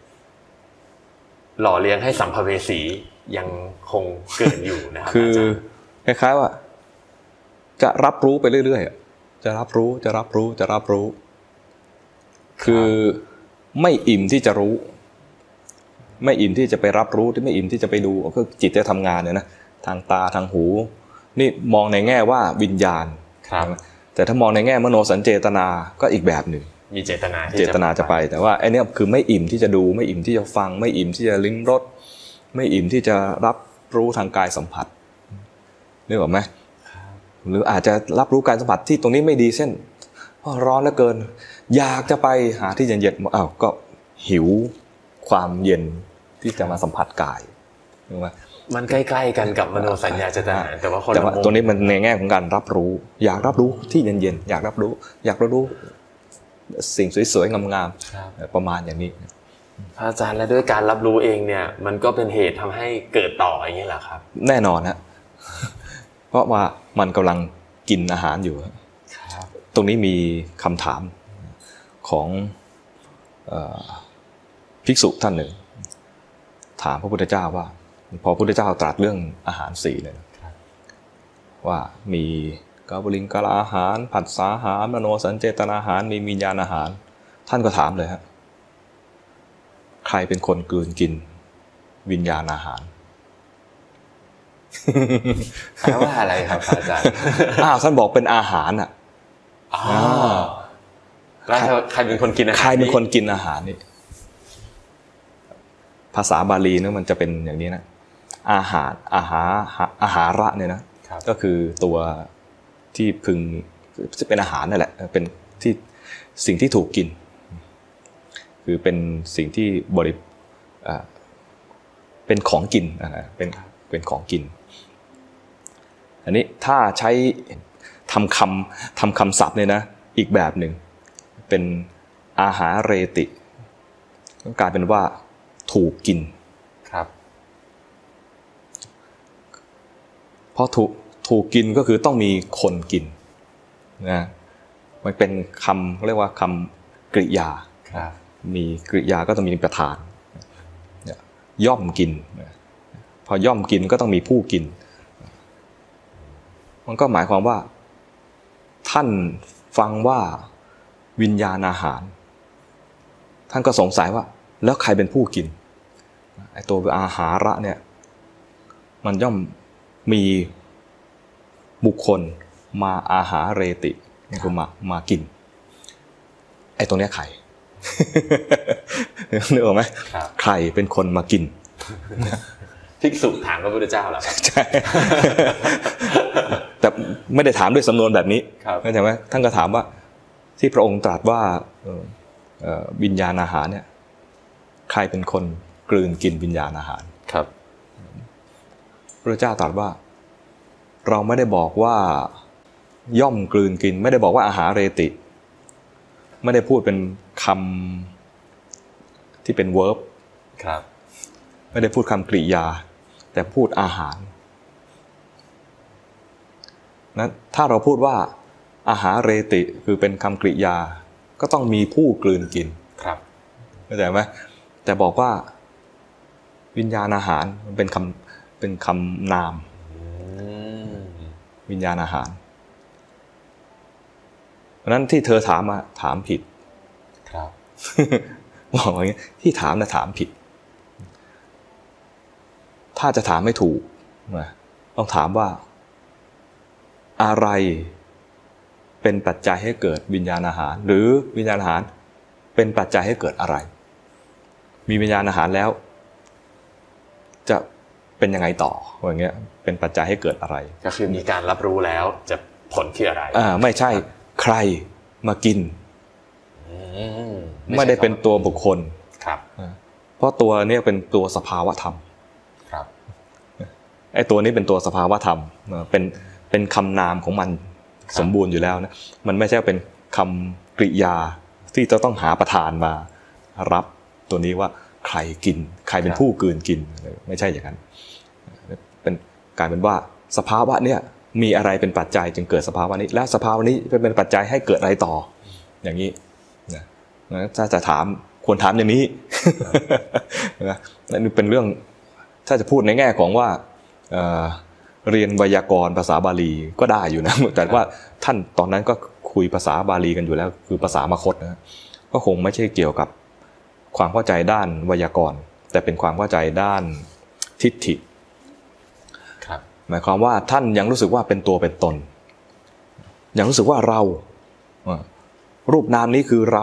A: หล่อเลี้ยงให้สัมภเวสียังคงเกิดอยู่นะครับ
B: คือคล้ายๆว่าจะรับรู้ไปเรื่อยๆจะรับรู้จะรับรู้จะรับรู้คือไม่อิ่มที่จะรู้ไม่อิ่มที่จะไปรับรู้ที่ไม่อิ่มที่จะไปดูก็จิตจะทำงานเนี่ยนะทางตาทางหูนี่มองในแง่ว่าวิญญาณแต่ถ้ามองในแง่มโนสัญเจตนาก็อีกแบบหนึ่ง
A: มีเจตนา
B: เจตนาจะไปแต่ว่าไอ้นี่คือไม่อิ่มที่จะดูไม่อิ่มที่จะฟังไม่อิ่มที่จะลิ้มรสไม่อิ่มที่จะรับรู้ทางกายสัมผัสนึกออกไหมหรืออาจจะรับรู้การสัมผัสที่ตรงนี้ไม่ดีเช่นร้อนเหลือเกินอยากจะไปหาที่เย็นๆอ้าวก็หิวความเย็นที่จะมาสัมผัสกายถูกไหม
A: มันใกล้ๆกันกับมโนสัญญาเจตนาแต่ว่าคน
B: แต่ว่าตรงนี้มันในแง่ของการรับรู้อยากรับรู้ที่เย็นๆอยากรับรู้อยากรับรู้สิ่งสวยๆงามๆประมาณอย่างนี้
A: อาจารย์และด้วยการรับรู้เองเนี่ยมันก็เป็นเหตุทำให้เกิดต่ออย่างนี้แหละครับ
B: แน่นอนฮะเพราะว่ามันกำลังกินอาหารอยู่ตรงนี้มีคำถามของภิกษุท่านหนึ่งถามพระพุทธเจ้าว่าพอพระพุทธเจ้าตรัสเรื่องอาหารสี่เนี่ยว่ามีกาวลิงกาลอาหารผัสสะอาหารมโนสัญเจตนาอาหารมีวิญญาณอาหารท่านก็ถามเลยฮะใครเป็นคนกลืนกินวิญญาณอาหาร
A: แปลว่าอะไรครับอาจารย์
B: อ้าวท่านบอกเป็นอาหารอ่ะ
A: อ๋อแล้วใครเป็นคนกินอาหาร
B: ใครเป็นคนกินอาหารนี่ภาษาบาลีเนี่ยมันจะเป็นอย่างนี้นะอาหารอาหารอาหาระเนี่ยนะก็คือตัวที่พึงจะเป็นอาหารนั่นแหละเป็นที่สิ่งที่ถูกกินคือเป็นสิ่งที่บริเป็นของกินเป็นเป็นของกินอันนี้ถ้าใช้ทำคำทำคำศัพท์เนี่ยนะอีกแบบหนึ่งเป็นอาหารเรติก็กลายเป็นว่าถูกกิน
A: ครับ
B: เพราะถูกถูกกินก็คือต้องมีคนกินนะมันเป็นคำเรียกว่าคำกริยามีกริยาก็ต้องมีประธานย่อมกินพอย่อมกินก็ต้องมีผู้กินมันก็หมายความว่าท่านฟังว่าวิญญาณอาหารท่านก็สงสัยว่าแล้วใครเป็นผู้กินไอ้ตัวอาหาระเนี่ยมันย่อมมีบุคคลมาอาหาเรติคือมามากินไอ้ตรงนี้ใครนึกออกไหมใครเป็นคนมากิน
A: ภิกษุถามพระพุทธเจ้าเหรอ
B: ใช่แต่ไม่ได้ถามด้วยสำนวนแบบนี้เข้าใจไหมท่านก็ถามว่าที่พระองค์ตรัสว่าวิญญาณอาหารเนี่ยใครเป็นคนกลืนกินวิญญาณอาหาร
A: ครับ
B: พระเจ้าตรัสว่าเราไม่ได้บอกว่าย่อมกลืนกินไม่ได้บอกว่าอาหารเรติไม่ได้พูดเป็นคำที่เป็น verb
A: ครับ
B: ไม่ได้พูดคำกริยาแต่พูดอาหารนะถ้าเราพูดว่าอาหารเรติคือเป็นคำกริยาก็ต้องมีผู้กลืนกิน
A: ครับ
B: เข้าใจไหมแต่บอกว่าวิญญาณอาหารมันเป็นคำเป็นคำนามวิญญาณอาหารเพราะนั้นที่เธอถามมาถามผิด
A: ครับ
B: บอกอย่างนี้ที่ถามนะถามผิดถ้าจะถามไม่ถูกต้องถามว่าอะไรเป็นปัจจัยให้เกิดวิญญาณอาหารหรือวิญญาณอาหารเป็นปัจจัยให้เกิดอะไรมีวิญญาณอาหารแล้วจะเป็นยังไงต่ออย่างเงี้ยเป็นปัจจัยให้เกิดอะไร
A: ก็คือมีการรับรู้แล้วจะผลคืออะไร
B: อ่าไม่ใช่ใครมากินไม่ได้เป็นตัวบุคคล
A: ครับ
B: เพราะตัวนี้เป็นตัวสภาวะธรรม
A: ครับ
B: ไอ้ตัวนี้เป็นตัวสภาวะธรรมเป็นเป็นคำนามของมันสมบูรณ์อยู่แล้วนะมันไม่ใช่เป็นคำกริยาที่จะต้องหาประธานมารับตัวนี้ว่าใครกินใครเป็นผู้กลืนกินไม่ใช่อย่างนั้นเป็นกลายเป็นว่าสภาวะเนี้ยมีอะไรเป็นปัจจัยจึงเกิดสภาวะนี้และสภาวะนี้เป็นปัจจัยให้เกิดอะไรต่ออย่างนี้นะถ้าจะถามควรถามอย่างนี้นะนั่นเป็นเรื่องถ้าจะพูดในแง่ของว่าเรียนไวยากรณ์ภาษาบาลีก็ได้อยู่นะแต่ว่าท่านตอนนั้นก็คุยภาษาบาลีกันอยู่แล้วคือภาษามคธนะก็คงไม่ใช่เกี่ยวกับความเข้าใจด้านไวยากรณ์แต่เป็นความเข้าใจด้านทิฏฐิหมายความว่าท่านยังรู้สึกว่าเป็นตัวเป็นตนยังรู้สึกว่าเรารูปนามนี้คือเรา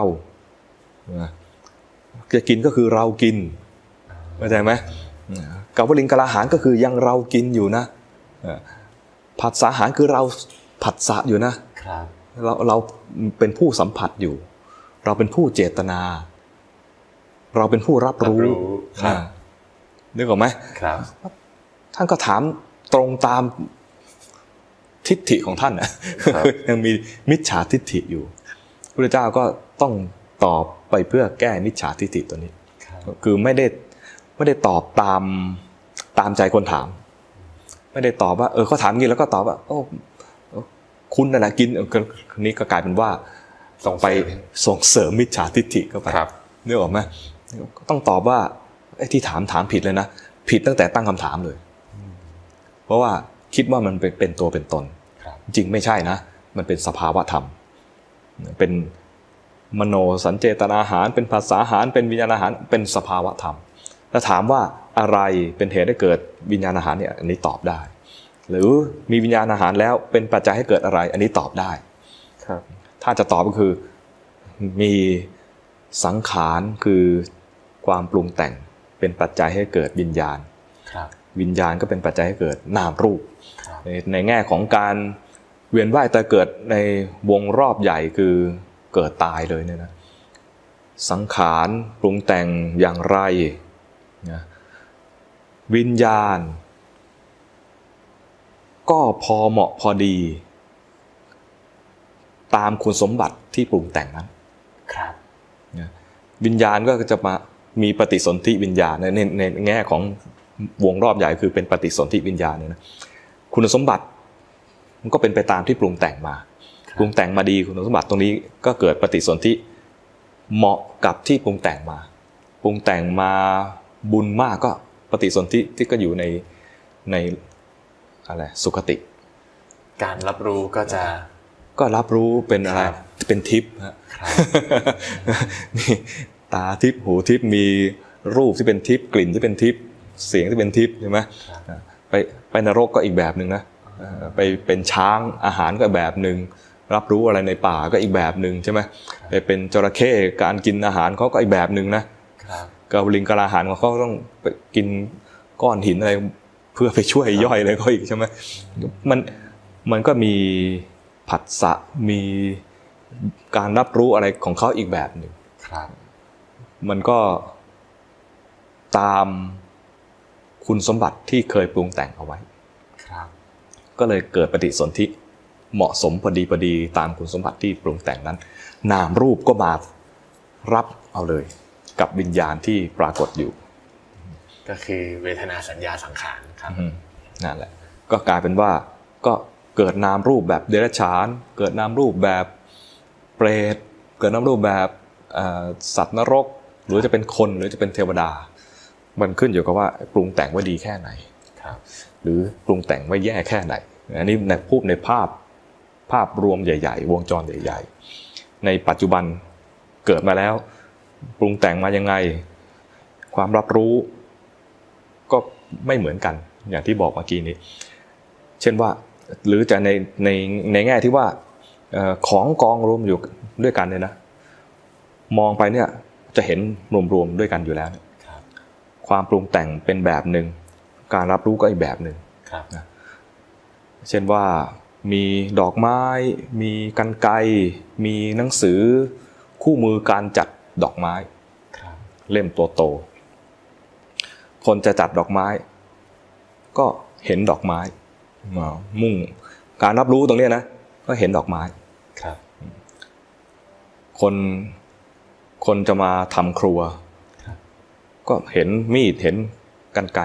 B: จะกินก็คือเรากินเข้าใจไหมกัวลิงกลาหารก็คือยังเรากินอยู่นะผัสสะอาหารคือเราผัสสะอยู่นะเราเราเป็นผู้สัมผัสอยู่เราเป็นผู้เจตนาเราเป็นผู้รับรู้นึกออกไหม
A: ครับ
B: ท่านก็ถามตรงตามทิฏฐิของท่านนะยังมีมิจฉาทิฏฐิอยู่พระพุทธเจ้าก็ต้องตอบไปเพื่อแก้มิจฉาทิฏฐิตัวนี้คือไม่ได้ไม่ได้ตอบตามตามใจคนถามไม่ได้ตอบว่าเออเขาถามงี้แล้วก็ตอบว่าโอ้คุณน่ะนะกินนี้ก็กลายเป็นว่าส่งไปส่งเสริมมิจฉาทิฏฐิเข้าไปนึกออกไหมต้องตอบว่าไอ้ที่ถามถามผิดเลยนะผิดตั้งแต่ตั้งคำถามเลยเพราะว่าคิดว่ามันเป็นเป็นตัวเป็นตนจริงไม่ใช่นะมันเป็นสภาวะธรรมเป็นมโนสัญเจตนาหารเป็นภาษาหารเป็นวิญญาณอาหารเป็นสภาวะธรรมถ้าถามว่าอะไรเป็นเหตุให้เกิดวิญญาณอาหารเนี่ยอันนี้ตอบได้หรือมีวิญญาณอาหารแล้วเป็นปัจจัยให้เกิดอะไรอันนี้ตอบได้
A: ครับ
B: ถ้าจะตอบก็คือมีสังขารคือความปรุงแต่งเป็นปัจจัยให้เกิดวิญญาณวิญญาณก็เป็นปัจจัยให้เกิดนามรูปในในแง่ของการเวียนว่ายตายเกิดในวงรอบใหญ่คือเกิดตายเลยเนี่ยนะสังขารปรุงแต่งอย่างไรนะวิญญาณก็พอเหมาะพอดีตามคุณสมบัติที่ปรุงแต่งนั้น
A: ครับ
B: นะวิญญาณก็จะมามีปฏิสนธิวิญญาณในในในแง่ของวงรอบใหญ่คือเป็นปฏิสนธิวิญญาณเนี่ยนะคุณสมบัติมันก็เป็นไปตามที่ปรุงแต่งมาปรุงแต่งมาดีคุณสมบัติตรงนี้ก็เกิดปฏิสนธิเหมาะกับที่ปรุงแต่งมาปรุงแต่งมาบุญมากก็ปฏิสนธิที่ก็อยู่ในในอะไรสุคติ
A: การรับรู้ก็จะ
B: ก็รับรู้เป็นอะไรเป็นทิพย์ฮะมีตาทิพย์หูทิพย์มีรูปที่เป็นทิพย์กลิ่นที่เป็นทิพย์เสียงที่เป็นทิพย์ใช่ไหมไปไปนรกก็อีกแบบนึงนะไปเป็นช้างอาหารก็แบบนึงรับรู้อะไรในป่าก็อีกแบบนึงใช่ไหมไปเป็นจระเข้การกินอาหารเขาก็อีกแบบนึงนะกาวลิงกลาหารของเขาต้องไปกินก้อนหินอะไรเพื่อไปช่วยย่อยอะไรก็อีกใช่ไหมมันมันก็มีผัสสะมีการรับรู้อะไรของเขาอีกแบบนึงมันก็ตามคุณสมบัติที่เคยปรุงแต่งเอาไว้ก็เลยเกิดปฏิสนธิเหมาะสมพอดีพอดีตามคุณสมบัติที่ปรุงแต่งนั้นนามรูปก็มารับเอาเลยกับวิญญาณที่ปรากฏอยู่
A: ก็คือเวทนาสัญญาสังขารครับ
B: นั่นแหละก็กลายเป็นว่าก็เกิดนามรูปแบบเดรัจฉานเกิดนามรูปแบบเปรตเกิดนามรูปแบบสัตว์นรกหรือจะเป็นคนหรือจะเป็นเทวดามันขึ้นอยู่กับว่าปรุงแต่งไว้ดีแค่ไหนหรือปรุงแต่งไว้แย่แค่ไหนอันนี้ในพูดในภาพภาพรวมใหญ่ๆวงจรใหญ่ๆในปัจจุบันเกิดมาแล้วปรุงแต่งมายังไงความรับรู้ก็ไม่เหมือนกันอย่างที่บอกเมื่อกี้นี้เช่นว่าหรือจะในในในแง่ที่ว่าของกองรวมอยู่ด้วยกันเนี่ยนะมองไปเนี่ยจะเห็นรวมๆด้วยกันอยู่แล้วความปรุงแต่งเป็นแบบหนึ่งการรับรู้ก็อีกแบบหนึ่งเช่นว่ามีดอกไม้มีกรรไกรมีหนังสือคู่มือการจัดดอกไม้เล่มโตๆคนจะจัดดอกไม้ก็เห็นดอกไม้มุ่งการรับรู้ตรงนี้นะก็เห็นดอกไม้คนคนจะมาทำครัวก็เห็นมีดเห็นกรรไกร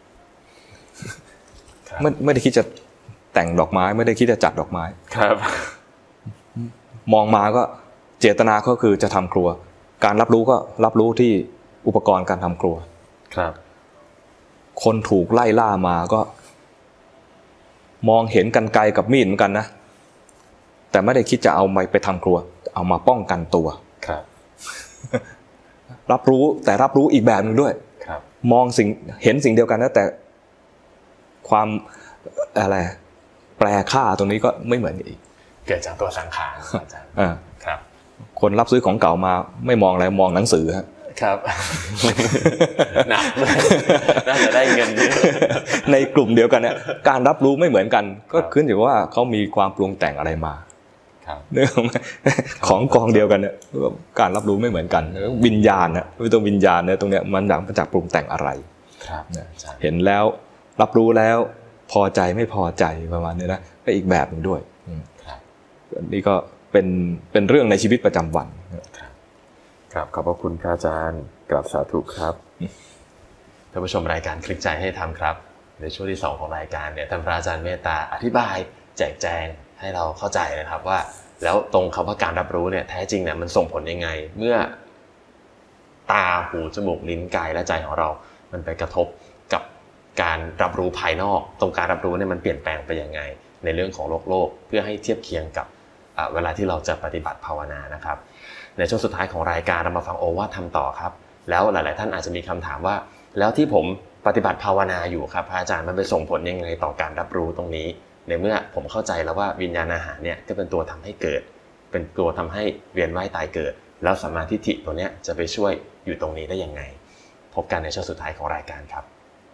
B: ไม่ไม่ได้คิดจะแต่งดอกไม้ไม่ได้คิดจะจัดดอกไม้ครับมองมาก็เจตนาก็คือจะทำครัวการรับรู้ก็รับรู้ที่อุปกรณ์การทำครัวครับคนถูกไล่ล่ามาก็มองเห็นกรรไกรกับมีดเหมือนกันนะแต่ไม่ได้คิดจะเอาไปไปทำครัวเอามาป้องกันตัวครับรับรู้แต่รับรู้อีกแบบหนึ่งด้วยครับมองสิ่งเห็นสิ่งเดียวกันนะแต่ความอะไรแปลค่าตรงนี้ก็ไม่เหมือนอีก
A: เกิดจากตัวสังขารอาจารย์ครับ
B: คนรับซื้อของเก่ามาไม่มองอะไรมองหนังสือ
A: ครับหนักน่าจะได้เงินเยอะ
B: ในกลุ่มเดียวกันเนี่ยการรับรู้ไม่เหมือนกันก็ขึ้นอยู่ว่าเขามีความปรุงแต่งอะไรมาเรื่องของกองเดียวกันเนี่ยการรับรู้ไม่เหมือนกันวิญญาณนะตัววิญญาณเนี่ยตรงเนี้ยมันมาจากปรุงแต่งอะไรเห็นแล้วรับรู้แล้วพอใจไม่พอใจประมาณนี้นะก็อีกแบบหนึ่งด้วยนี่ก็เป็นเป็นเรื่องในชีวิตประจำวัน
A: ครับขอบพระคุณพระอาจารย์กราบสาธุครับท่านผู้ชมรายการคลิกใจให้ทำครับในช่วงที่สองของรายการเนี่ยท่านพระอาจารย์เมตตาอธิบายแจกแจงให้เราเข้าใจนะครับว่าแล้วตรงคำว่าการรับรู้เนี่ยแท้จริงเนี่ยมันส่งผลยังไงเมื่อตาหูจมูกลิ้นกายและใจของเรามันไปกระทบกับการรับรู้ภายนอกตรงการรับรู้เนี่ยมันเปลี่ยนแปลงไปยังไงในเรื่องของโลกโลกเพื่อให้เทียบเคียงกับเวลาที่เราจะปฏิบัติภาวนานะครับในช่วงสุดท้ายของรายการเรามาฟังโอวาทธรรมต่อครับแล้วหลายๆท่านอาจจะมีคำถามว่าแล้วที่ผมปฏิบัติภาวนาอยู่ครับพระอาจารย์มันไปส่งผลยังไงต่อการรับรู้ตรงนี้ในเมื่อผมเข้าใจแล้วว่าวิญญาณอาหารเนี่ยก็เป็นตัวทำให้เกิดเป็นตัวทำให้เวียนว่ายตายเกิดแล้วสัมมาทิฏฐิตัวเนี้ยจะไปช่วยอยู่ตรงนี้ได้ยังไงพบกันในช่วงสุดท้ายของรายการครับ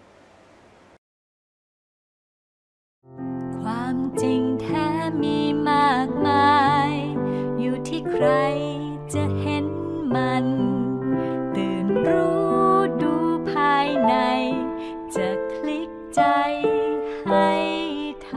C: ความจริงแท้มีมากมายอยู่ที่ใครจะเห็นมันตื่นรู้ดูภายในจะคลิกใจให้ท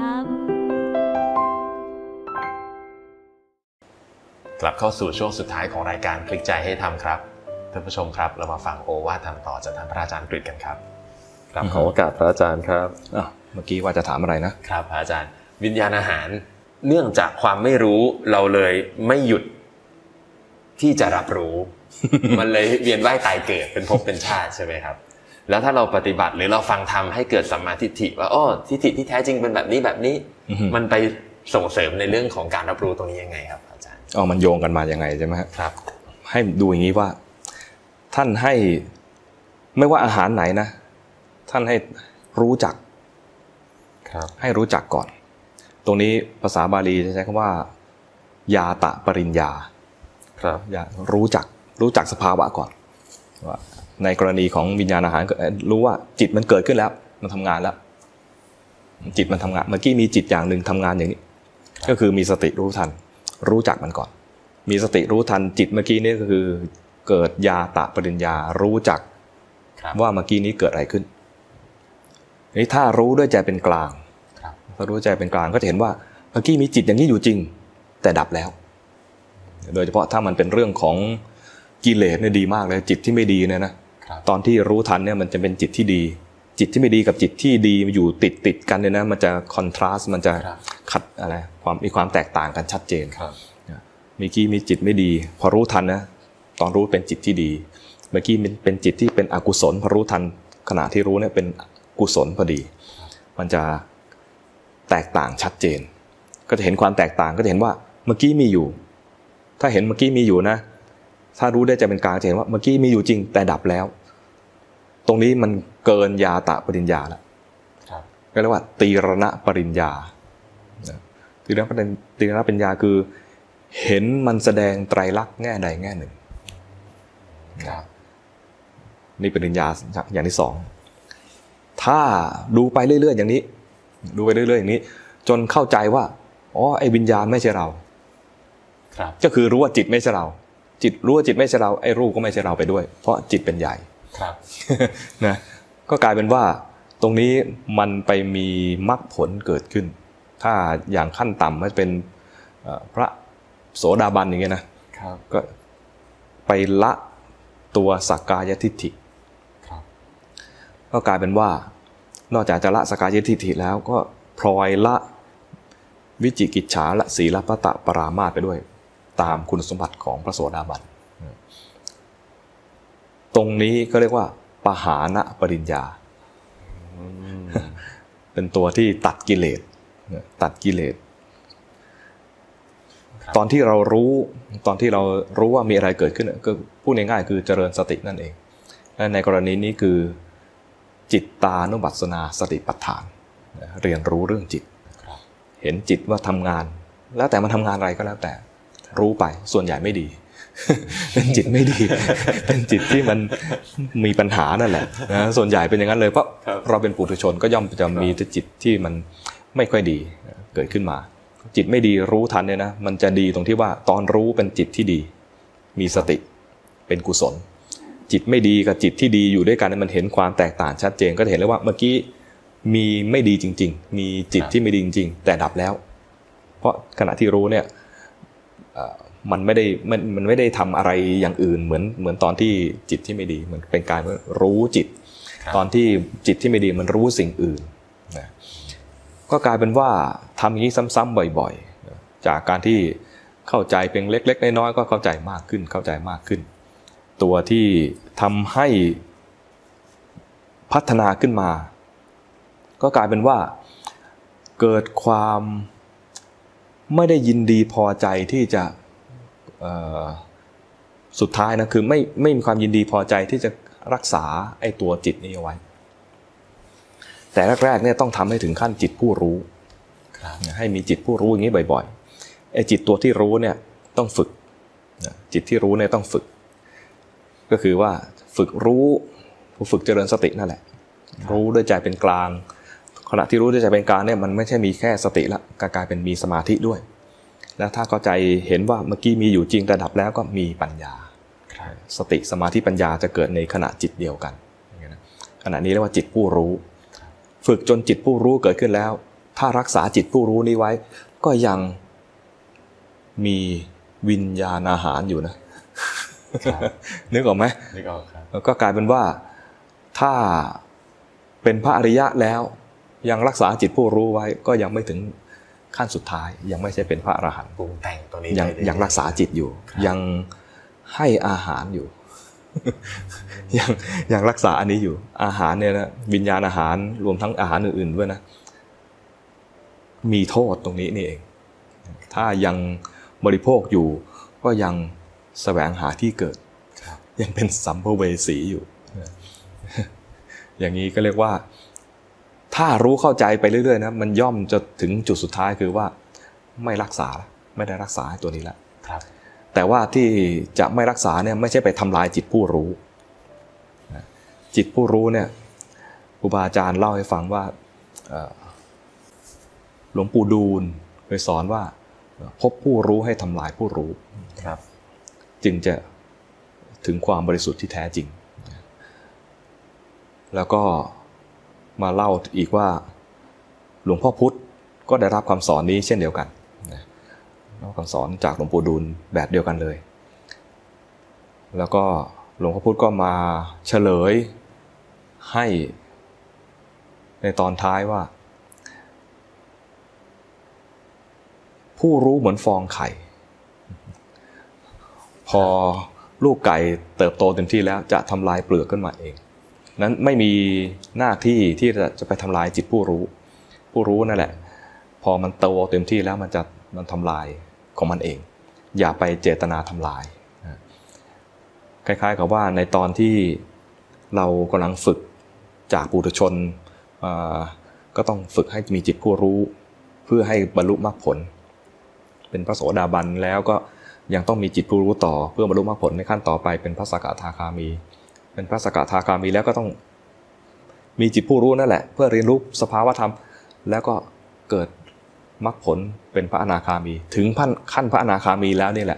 A: ำกลับเข้าสู่ช่วงสุดท้ายของรายการคลิกใจให้ทำครับท่านผู้ชมครับเรามาฟังโอวาทธรรมต่อจากท่านพระอาจารย์กฤษกันครับครับขอโอกาสพระอาจารย์ครับ
B: เมื่อกี้ว่าจะถามอะไรนะครับ
A: พระอาจารย์วิญญาณอาหารเนื่องจากความไม่รู้เราเลยไม่หยุดที่จะรับรู้ มันเลยเวียนว่ายตายเกิดเป็นภพเป็นชาติใช่ไหมครับแล้วถ้าเราปฏิบัติหรือเราฟังธรรมให้เกิดสัมมาทิฏฐิว่าอ้อทิฏฐิที่แท้จริงเป็นแบบนี้แบบนี้ มันไปส่งเสริมในเรื่องของการรับรู้ตรงนี้ยังไงครับอาจารย์
B: อ๋อมันโยงกันมายังไงใช่ไหม
A: ครับ
B: ให้ดูอย่างนี้ว่าท่านให้ไม่ว่าอาหารไหนนะท่านให้รู้จักให้รู้จักก่อนตรงนี้ภาษาบาลีจะใช้คำว่ายาตะปริญญาครับอย่ารู้จักรู้จักสภาวะก่อนว่าในกรณีของวิญญาณอาหารรู้ว่าจิตมันเกิดขึ้นแล้วมันทำงานแล้วจิตมันทำงานเมื่อกี้มีจิตอย่างหนึ่งทำงานอย่างนี้ก็คือมีสติรู้ทันรู้จักมันก่อนมีสติรู้ทันจิตเมื่อกี้นี้ก็คือเกิดยาตะปริญญารู้จักว่าเมื่อกี้นี้เกิดอะไรขึ้นนี่ถ้ารู้ด้วยใจเป็นกลางสพอรู้ใจเป็นกลางก็จะเห็นว่าเมื่อกี้มีจิตอย่างนี้อยู่จริงแต่ดับแล้วโดยเฉพาะถ้ามันเป็นเรื่องของกิเลสเนี่ยดีมากเลยจิตที่ไม่ดีเนี่ยนะตอนที่รู้ทันเนี่ยมันจะเป็นจิตที่ดีจิตที่ไม่ดีกับจิตที่ดีอยู่ติดติดกันเนี่ยนะมันจะคอนทราสต์มันจะขัดอะไรความมีความแตกต่างกันชัดเจนเมื่อกี้มีจิตไม่ดีพอรู้ทันนะตอนรู้เป็นจิตที่ดีเมื่อกี้เป็นจิตที่เป็นอกุศลพอรู้ทันขณะที่รู้เนี่ยเป็นกุศลพอดีมันจะแตกต่างชัดเจนก็จะเห็นความแตกต่างก็จะเห็นว่าเมื่อกี้มีอยู่ถ้าเห็นเมื่อกี้มีอยู่นะถ้ารู้ได้ใจเป็นกลางจะเห็นว่าเมื่อกี้มีอยู่จริงแต่ดับแล้วตรงนี้มันเกินญาตะปริญญาแล้วก็เรียกว่าตีรณปริญญาตีรณปริญตีรณปริญญาคือเห็นมันแสดงไตรลักษณ์แง่ใดแง่หนึ่งนี่ปริญญาอย่างที่สองถ้าดูไปเรื่อยๆอย่างนี้ดูไปเรื่อยๆอย่างนี้จนเข้าใจว่าอ๋อไอ้วิญญาณไม่ใช่เราก็คือรู้ว่าจิตไม่ใช่เราจิตรู้ว่าจิตไม่ใช่เราไอ้รูปก็ไม่ใช่เราไปด้วยเพราะจิตเป็นใหญ่นะก็กลายเป็นว่าตรงนี้มันไปมีมรรคผลเกิดขึ้นถ้าอย่างขั้นต่ำมันเป็นพระโสดาบันอย่างเงี้ยนะก็ไปละตัวสักกายทิฏฐิก็กลายเป็นว่านอกจากจะละสักกายทิฏฐิแล้วก็พลอยละวิจิกิจฉาละศีลพัตตปรามาสไปด้วยตามคุณสมบัติของพระโสดาบันตรงนี้ก็เรียกว่าปหานะปริญญาเป็นตัวที่ตัดกิเลสตัดกิเลสตอนที่เรารู้ตอนที่เรารู้ว่ามีอะไรเกิดขึ้นก็พูดง่ายๆคือเจริญสตินั่นเองและในกรณีนี้คือจิตตานุปัสสนาสติปัฏฐานเรียนรู้เรื่องจิตเห็นจิตว่าทำงานแล้วแต่มันทำงานอะไรก็แล้วแต่รู้ไปส่วนใหญ่ไม่ดีเป็นจิตไม่ดีเป็นจิตที่มันมีปัญหานั่นแหละนะส่วนใหญ่เป็นอย่างนั้นเลยเพราะเราเป็นปุถุชนก็ย่อมจะมีจิตที่มันไม่ค่อยดีเกิดขึ้นมาจิตไม่ดีรู้ทันเนี่ยนะมันจะดีตรงที่ว่าตอนรู้เป็นจิตที่ดีมีสติเป็นกุศลจิตไม่ดีกับจิตที่ดีอยู่ด้วยกันมันเห็นความแตกต่างชัดเจนก็จะเห็นเลยว่าเมื่อกี้มีไม่ดีจริงๆมีจิตที่ไม่ดีจริงๆแต่ดับแล้วเพราะขณะที่รู้เนี่ยมันไม่ได้มันมันไม่ได้ทำอะไรอย่างอื่นเหมือนเหมือนตอนที่จิตที่ไม่ดีเหมือนเป็นการรู้จิตตอนที่จิตที่ไม่ดีมันรู้สิ่งอื่นนะก็กลายเป็นว่าทำอย่างนี้ซ้ำๆบ่อยๆจากการที่เข้าใจเพียงเล็กๆน้อยๆก็เข้าใจมากขึ้นเข้าใจมากขึ้นตัวที่ทำให้พัฒนาขึ้นมาก็กลายเป็นว่าเกิดความไม่ได้ยินดีพอใจที่จะสุดท้ายนะคือไม่ไม่มีความยินดีพอใจที่จะรักษาไอ้ตัวจิตนี้เอาไว้แต่แรกๆเนี่ยต้องทำให้ถึงขั้นจิตผู้รู้ให้มีจิตผู้รู้อย่างนี้บ่อยๆไอ้จิตตัวที่รู้เนี่ยต้องฝึกจิตที่รู้เนี่ยต้องฝึกก็คือว่าฝึกรู้ฝึกเจริญสตินั่นแหละรู้ด้วยใจเป็นกลางขณะที่รู้ด้วยใจเป็นกลางเนี่ยมันไม่ใช่มีแค่สติละกลายเป็นมีสมาธิด้วยแล้วถ้าเข้าใจเห็นว่าเมื่อกี้มีอยู่จริงแต่ดับแล้วก็มีปัญญาสติสมาธิปัญญาจะเกิดในขณะจิตเดียวกันขณะนี้เรียกว่าจิตผู้รู้ฝึกจนจิตผู้รู้เกิดขึ้นแล้วถ้ารักษาจิตผู้รู้นี้ไว้ก็ยังมีวิญญาณอาหารอยู่นะนึกออกไหมนึกออกครับแล้วก็กลายเป็นว่าถ้าเป็นพระอริยะแล้วยังรักษาจิตผู้รู้ไว้ก็ยังไม่ถึงขั้นสุดท้ายยังไม่ใช่เป็นพระอรหันต์ปรุงแต่งตัวนี้ยังยังรักษาจิตอยู่ยังให้อาหารอยู่ยังยังรักษาอันนี้อยู่อาหารเนี่ยนะวิญญาณอาหารรวมทั้งอาหารอื่นๆด้วยนะมีโทษตรงนี้นี่เองถ้ายังบริโภคอยู่ก็ยังแสวงหาที่เกิดยังเป็นสัมภเวสีอยู่อย่างนี้ก็เรียกว่าถ้ารู้เข้าใจไปเรื่อยๆนะมันย่อมจะถึงจุดสุดท้ายคือว่าไม่รักษาไม่ได้รักษาตัวนี้แล้วแต่ว่าที่จะไม่รักษาเนี่ยไม่ใช่ไปทำลายจิตผู้รู้จิตผู้รู้เนี่ยครูบาอาจารย์เล่าให้ฟังว่าหลวงปู่ดูลเคยสอนว่าพบผู้รู้ให้ทำลายผู้รู้จึงจะถึงความบริสุทธิ์ที่แท้จริงแล้วก็มาเล่าอีกว่าหลวงพ่อพุธก็ได้รับคำสอนนี้เช่นเดียวกันรับคำสอนจากหลวงปู่ดูลแบบเดียวกันเลยแล้วก็หลวงพ่อพุธก็มาเฉลยให้ในตอนท้ายว่าผู้รู้เหมือนฟองไข่พอลูกไก่เติบโตเต็มที่แล้วจะทำลายเปลือกขึ้นมาเองนั้นไม่มีหน้าที่ที่จะไปทำลายจิตผู้รู้ผู้รู้นั่นแหละพอมันโตเต็มที่แล้วมันจะมันทำลายของมันเองอย่าไปเจตนาทำลายคล้ายๆกับว่าในตอนที่เรากำลังฝึกจากปุถุชนก็ต้องฝึกให้มีจิตผู้รู้เพื่อให้บรรลุมรรคผลเป็นพระโสดาบันแล้วก็ยังต้องมีจิตผู้รู้ต่อเพื่อบรรลุมรรคผลในขั้นต่อไปเป็นพระสกทาคามีเป็นพระสกทาคามีแล้วก็ต้องมีจิตผู้รู้นั่นแหละเพื่อเรียนรู้สภาวธรรมแล้วก็เกิดมรรคผลเป็นพระอนาคามีถึงขั้นพระอนาคามีแล้วนี่แหละ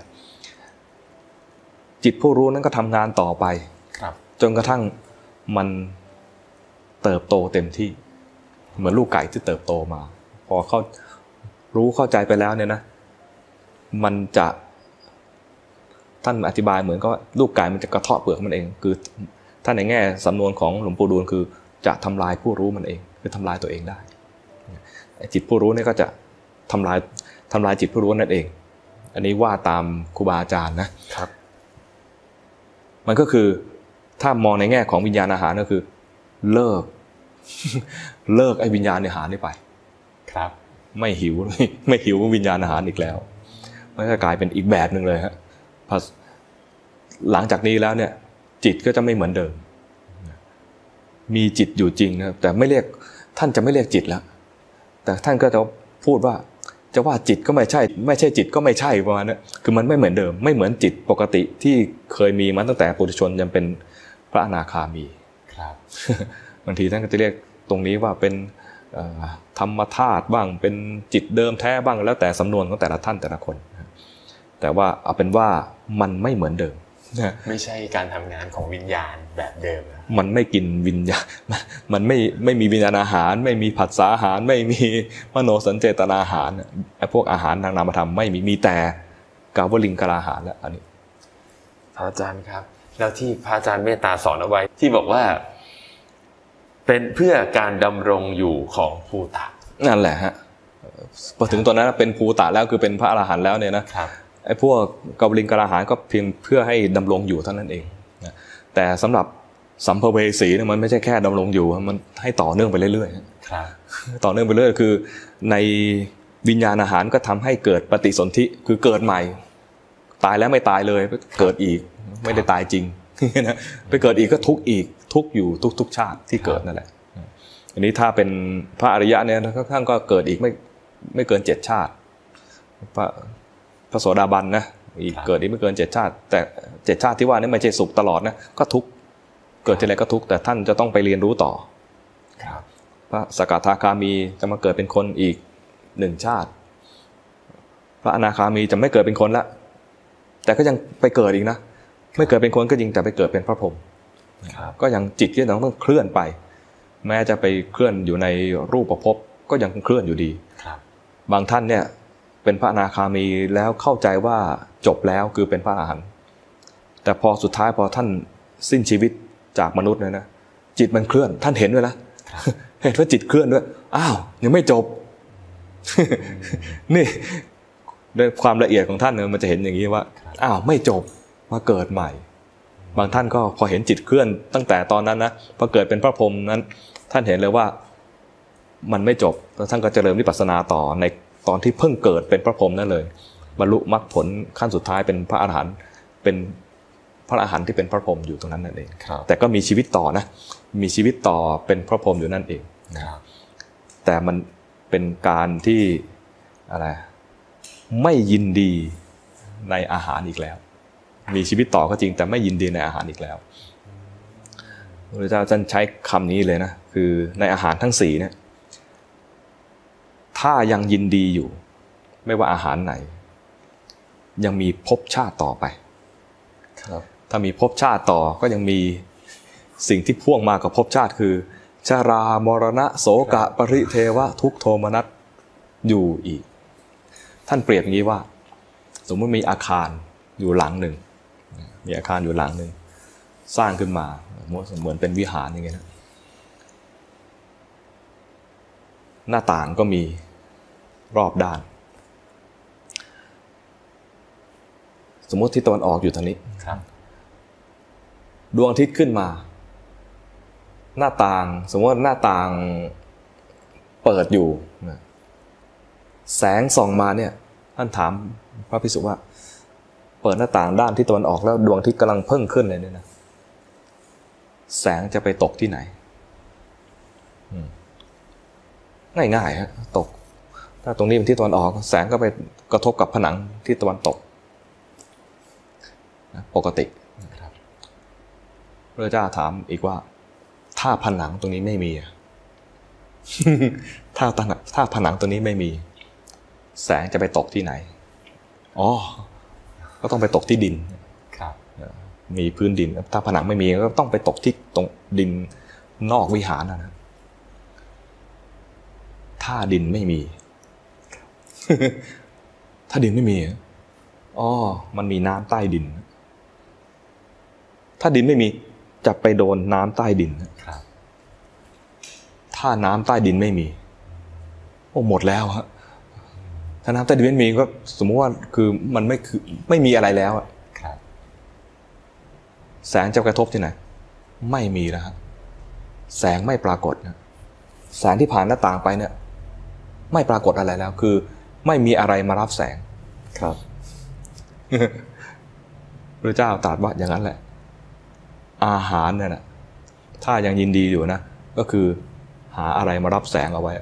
B: จิตผู้รู้นั้นก็ทำงานต่อไปจนกระทั่งมันเติบโตเต็มที่เหมือนลูกไก่ที่เติบโตมาพอเขารู้เข้าใจไปแล้วเนี่ยนะมันจะท่านอธิบายเหมือนก็ลูกไก่มันจะกระเทาะเปลือกมันเองคือถ้าในแง่สำนวนของหลวงปู่ดูลคือจะทำลายผู้รู้มันเองคือทำลายตัวเองได้จิตผู้รู้เนี่ยก็จะทำลายทำลายจิตผู้รู้นั่นเองอันนี้ว่าตามครูบาอาจารย์นะครับมันก็คือถ้ามองในแง่ของวิญญาณอาหารก็คือเลิกเลิกไอ้วิญญาณอาหารนี่ไป
A: ครับ
B: ไม่หิวไม่หิววิญญาณอาหารอีกแล้วมันก็กลายเป็นอีกแบบนึงเลยฮะพอหลังจากนี้แล้วเนี่ยจิตก็จะไม่เหมือนเดิมมีจิตอยู่จริงนะครับแต่ไม่เรียกท่านจะไม่เรียกจิตแล้วแต่ท่านก็จะพูดว่าจะว่าจิตก็ไม่ใช่ไม่ใช่จิตก็ไม่ใช่ประมาณนั้นคือมันไม่เหมือนเดิมไม่เหมือนจิตปกติที่เคยมีมาตั้งแต่ปุถุชนยังเป็นพระอนาคามี
A: ครับ
B: บางทีท่านก็จะเรียกตรงนี้ว่าเป็นธรรมธาตุบ้างเป็นจิตเดิมแท้บ้างแล้วแต่สำนวนของแต่ละท่านแต่ละคนแต่ว่าเอาเป็นว่ามันไม่เหมือนเดิม
A: ไม่ใช่การทำงานของวิญญาณแบบเดิม
B: มันไม่กินวิญญาณมันไม่ไม่มีวิญญาณอาหารไม่มีผัสสะอาหารไม่มีมโนสัญเจตนาอาหารไอ้พวกอาหารทางนามธรรมไม่มีมีแต่กาวลิงกลาอาหารแล้วอันนี้
A: พระอาจารย์ครับแล้วที่พระอาจารย์เมตตาสอนเอาไว้ที่บอกว่าเป็นเพื่อการดำรงอยู่ของภูตะ
B: นั่นแหละฮะพอถึงตอนนั้นเป็นภูตะแล้วคือเป็นพระอรหันต์แล้วเนี่ยนะไอ้พวกกาวลิงกลาอาหารก็เพียงเพื่อให้ดำรงอยู่เท่านั้นเองแต่สำหรับสัมภเวสีเนี่ยมันไม่ใช่แค่ดำรงอยู่มันให้ต่อเนื่องไปเรื่อยๆครับต่อเนื่องไปเรื่อยคือในวิญญาณอาหารก็ทำให้เกิดปฏิสนธิคือเกิดใหม่ตายแล้วไม่ตายเลยเกิดอีกไม่ได้ตายจริงนะไปเกิดอีกก็ทุกข์อีกทุกข์อยู่ทุกๆชาติที่เกิดนั่นแหละอันนี้ถ้าเป็นพระอริยะเนี่ยท่านก็เกิดอีกไม่ไม่เกินเจ็ดชาติพระพระโสดาบันนะอีกเกิดอีกไม่เกินเจ็ดชาติแต่เจ็ดชาติที่ว่านี่ไม่ใช่สุขตลอดนะก็ทุกข์เกิดทีไรก็ทุกข์แต่ท่านจะต้องไปเรียนรู้ต่อพระสกทาคามีจะมาเกิดเป็นคนอีกหนึ่งชาติพระอนาคามีจะไม่เกิดเป็นคนละแต่ก็ยังไปเกิดอีกนะไม่เกิดเป็นคนก็จริงแต่ไปเกิดเป็นพระพรหมก็ยังจิตที่ต้องต้องเคลื่อนไปแม้จะไปเคลื่อนอยู่ในรูปภพก็ยังเคลื่อนอยู่ดีบางท่านเนี่ยเป็นพระอนาคามีแล้วเข้าใจว่าจบแล้วคือเป็นพระอรหันต์แต่พอสุดท้ายพอท่านสิ้นชีวิตจากมนุษย์เลยนะจิตมันเคลื่อนท่านเห็นด้วยนะเห็นว่าจิตเคลื่อนด้วยอ้าวยังไม่จบนี่ด้วยความละเอียดของท่านเนี่ยมันจะเห็นอย่างนี้ว่าอ้าวไม่จบมาเกิดใหม่บางท่านก็พอเห็นจิตเคลื่อนตั้งแต่ตอนนั้นนะพอเกิดเป็นพระพรหมนั้นท่านเห็นเลยว่ามันไม่จบแล้วท่านก็เจริญวิปัสสนาต่อในตอนที่เพิ่งเกิดเป็นพระพรหมนั่นเลยบรรลุมรรคผลขั้นสุดท้ายเป็นพระอรหันต์เป็นพระอรหันต์ที่เป็นพระพรหมอยู่ตรงนั้นนั่นเองแต่ก็มีชีวิตต่อนะมีชีวิตต่อเป็นพระพรหมอยู่นั่นเองแต่มันเป็นการที่อะไรไม่ยินดีในอาหารอีกแล้วมีชีวิตต่อก็จริงแต่ไม่ยินดีในอาหารอีกแล้วพระพุทธเจ้าท่านใช้คำนี้เลยนะคือในอาหารทั้งสี่เนี่ยถ้ายังยินดีอยู่ไม่ว่าอาหารไหนยังมีภพชาติต่อไปถ้ามีภพชาติต่อก็ยังมีสิ่งที่พ่วงมากับภพชาติคือชรามรณะโสกะปริเทวะทุกโทมนัสอยู่อีกท่านเปรียบอย่างนี้ว่าสมมติมีอาคารอยู่หลังหนึ่งมีอาคารอยู่หลังหนึ่งสร้างขึ้นมาเหมือนเป็นวิหารอย่างเงี้ยนะหน้าต่างก็มีรอบด้านสมมติที่ตะวันออกอยู่ทางนี้ดวงอาทิตย์ขึ้นมาหน้าต่างสมมติว่าหน้าต่างเปิดอยู่แสงส่องมาเนี่ยท่านถามพระภิกษุว่าเปิดหน้าต่างด้านที่ตะวันออกแล้วดวงอาทิตย์กำลังเพิ่งขึ้นเลยเนี่ยนะแสงจะไปตกที่ไหนง่ายๆฮะตกถ้าตรงนี้เป็นที่ตะวันออกแสงก็ไปกระทบกับผนังที่ตะวันตกปกติพระเจ้าถามอีกว่าถ้าผนังตรงนี้ไม่มีถ้าถ้าผนังตรงนี้ไม่มีแสงจะไปตกที่ไหนอ๋อก็ต้องไปตกที่ดินครับมีพื้นดินถ้าผนังไม่มีก็ต้องไปตกที่ตรงดินนอกวิหารนะถ้าดินไม่มีถ้าดินไม่มีอ๋อมันมีน้ำใต้ดินถ้าดินไม่มีจะไปโดนน้ำใต้ดินครับถ้าน้ำใต้ดินไม่มีโอ้หมดแล้วฮะถ้าน้ำใต้ดินไม่มีก็สมมติว่าคือมันไม่คือไม่มีอะไรแล้วอะครับแสงจะกระทบที่ไหนไม่มีแล้วครับแสงไม่ปรากฏนะแสงที่ผ่านหน้าต่างไปเนี่ยไม่ปรากฏอะไรแล้วคือไม่มีอะไรมารับแสงครับพระเจ้าตรัสว่าอย่างนั้นแหละอาหารเนี่ยนะถ้ายังยินดีอยู่นะก็คือหาอะไรมารับแสงเอาไว้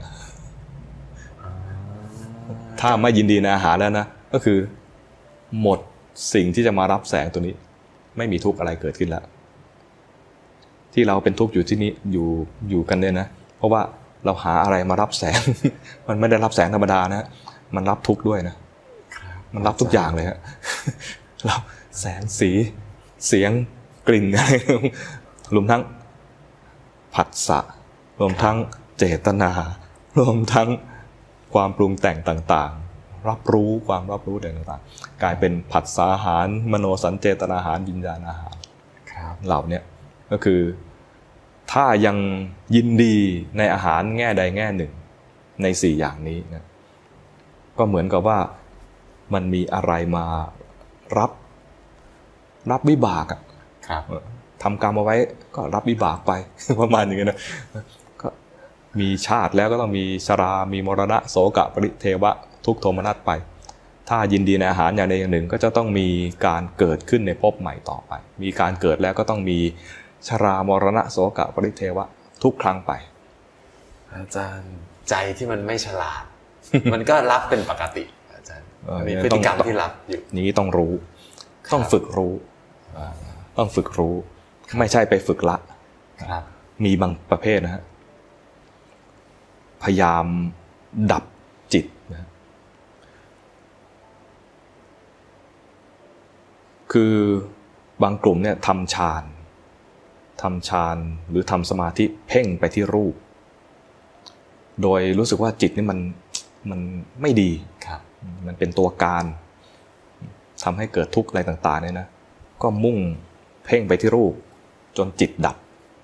B: ถ้าไม่ยินดีในอาหารแล้วนะก็คือหมดสิ่งที่จะมารับแสงตัวนี้ไม่มีทุกข์อะไรเกิดขึ้นแล้วที่เราเป็นทุกข์อยู่ที่นี้อยู่อยู่กันเนี่ยนะเพราะว่าเราหาอะไรมารับแสงมันไม่ได้รับแสงธรรมดานะมันรับทุกข์ด้วยนะมันรับทุกอย่างเลยฮะรับแสงสีเสียงกลิ่นอะไรรวมทั้งผัสสะรวมทั้งเจตนารวมทั้งความปรุงแต่งต่างๆรับรู้ความรับรู้ต่างๆกลายเป็นผัสสะอาหารมโนสัญเจตนาอาหารวิญญาณอาหารเหล่านี้ก็คือถ้ายังยินดีในอาหารแง่ใดแง่หนึ่งในสี่อย่างนี้นะก็เหมือนกับว่ามันมีอะไรมารับรับวิบากอะทำกรรมเอาไว้ก็รับวิบากไปประมาณอย่างนี้นะก็มีชาติแล้วก็ต้องมีชรา มีมรณะโศกะปริเทวะทุกโทมนัสไปถ้ายินดีในอาหารอย่างใดอย่างหนึ่งก็จะต้องมีการเกิดขึ้นในภพใหม่ต่อไปมีการเกิดแล้วก็ต้องมีชรามรณะโศกะปริเทวะทุกครั้งไป
A: อาจารย์ใจที่มันไม่ฉลาด มันก็รับเป็นปกติอาจารย์มีพฤติกรรมที่รับอยู่
B: นี้ต้องรู้ต้องฝึกรู้ต้องฝึกรู้ไม่ใช่ไปฝึกละมีบางประเภทนะฮะพยายามดับจิตนะคือบางกลุ่มเนี่ยทำฌานทำฌานหรือทำสมาธิเพ่งไปที่รูปโดยรู้สึกว่าจิตนี่มันมันไม่ดีมันเป็นตัวการทำให้เกิดทุกข์อะไรต่างๆเนี่ยนะก็มุ่งเพ่งไปที่รูปจนจิตดับ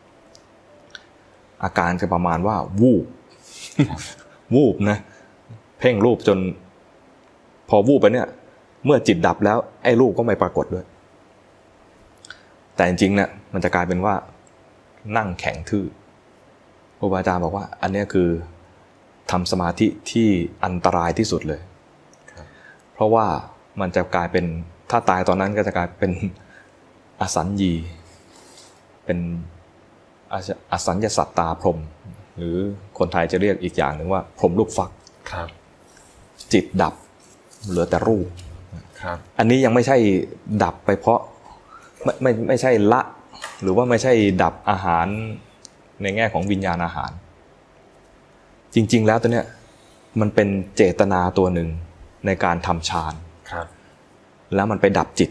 B: อาการจะประมาณว่าวูบวูบนะเพ่งรูปจนพอวูบไปเนี่ยเมื่อจิตดับแล้วไอ้รูปก็ไม่ปรากฏด้วยแต่จริงๆเนี่ยมันจะกลายเป็นว่านั่งแข็งทื่อครูบาอาจารย์บอกว่าอันนี้คือทำสมาธิที่อันตรายที่สุดเลยเพราะว่ามันจะกลายเป็นถ้าตายตอนนั้นก็จะกลายเป็นอสัญญีเป็นอสัญญสัตตาพรหมหรือคนไทยจะเรียกอีกอย่างหนึ่งว่าพรหมลูกฟักจิตดับเหลือแต่รูปอันนี้ยังไม่ใช่ดับไปเพราะไม่ไม่ไม่ใช่ละหรือว่าไม่ใช่ดับอาหารในแง่ของวิญญาณอาหารจริงๆแล้วตัวเนี้ยมันเป็นเจตนาตัวหนึ่งในการทำฌานแล้วมันไปดับจิต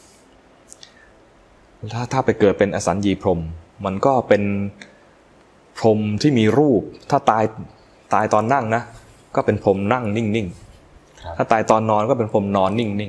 B: ถ้าถ้าไปเกิดเป็นอสัญญีพรหมมันก็เป็นพรหมที่มีรูปถ้าตายตายตอนนั่งนะก็เป็นพรหมนั่งนิ่งๆถ้าตายตอนนอนก็เป็นพรหมนอนนิ่ง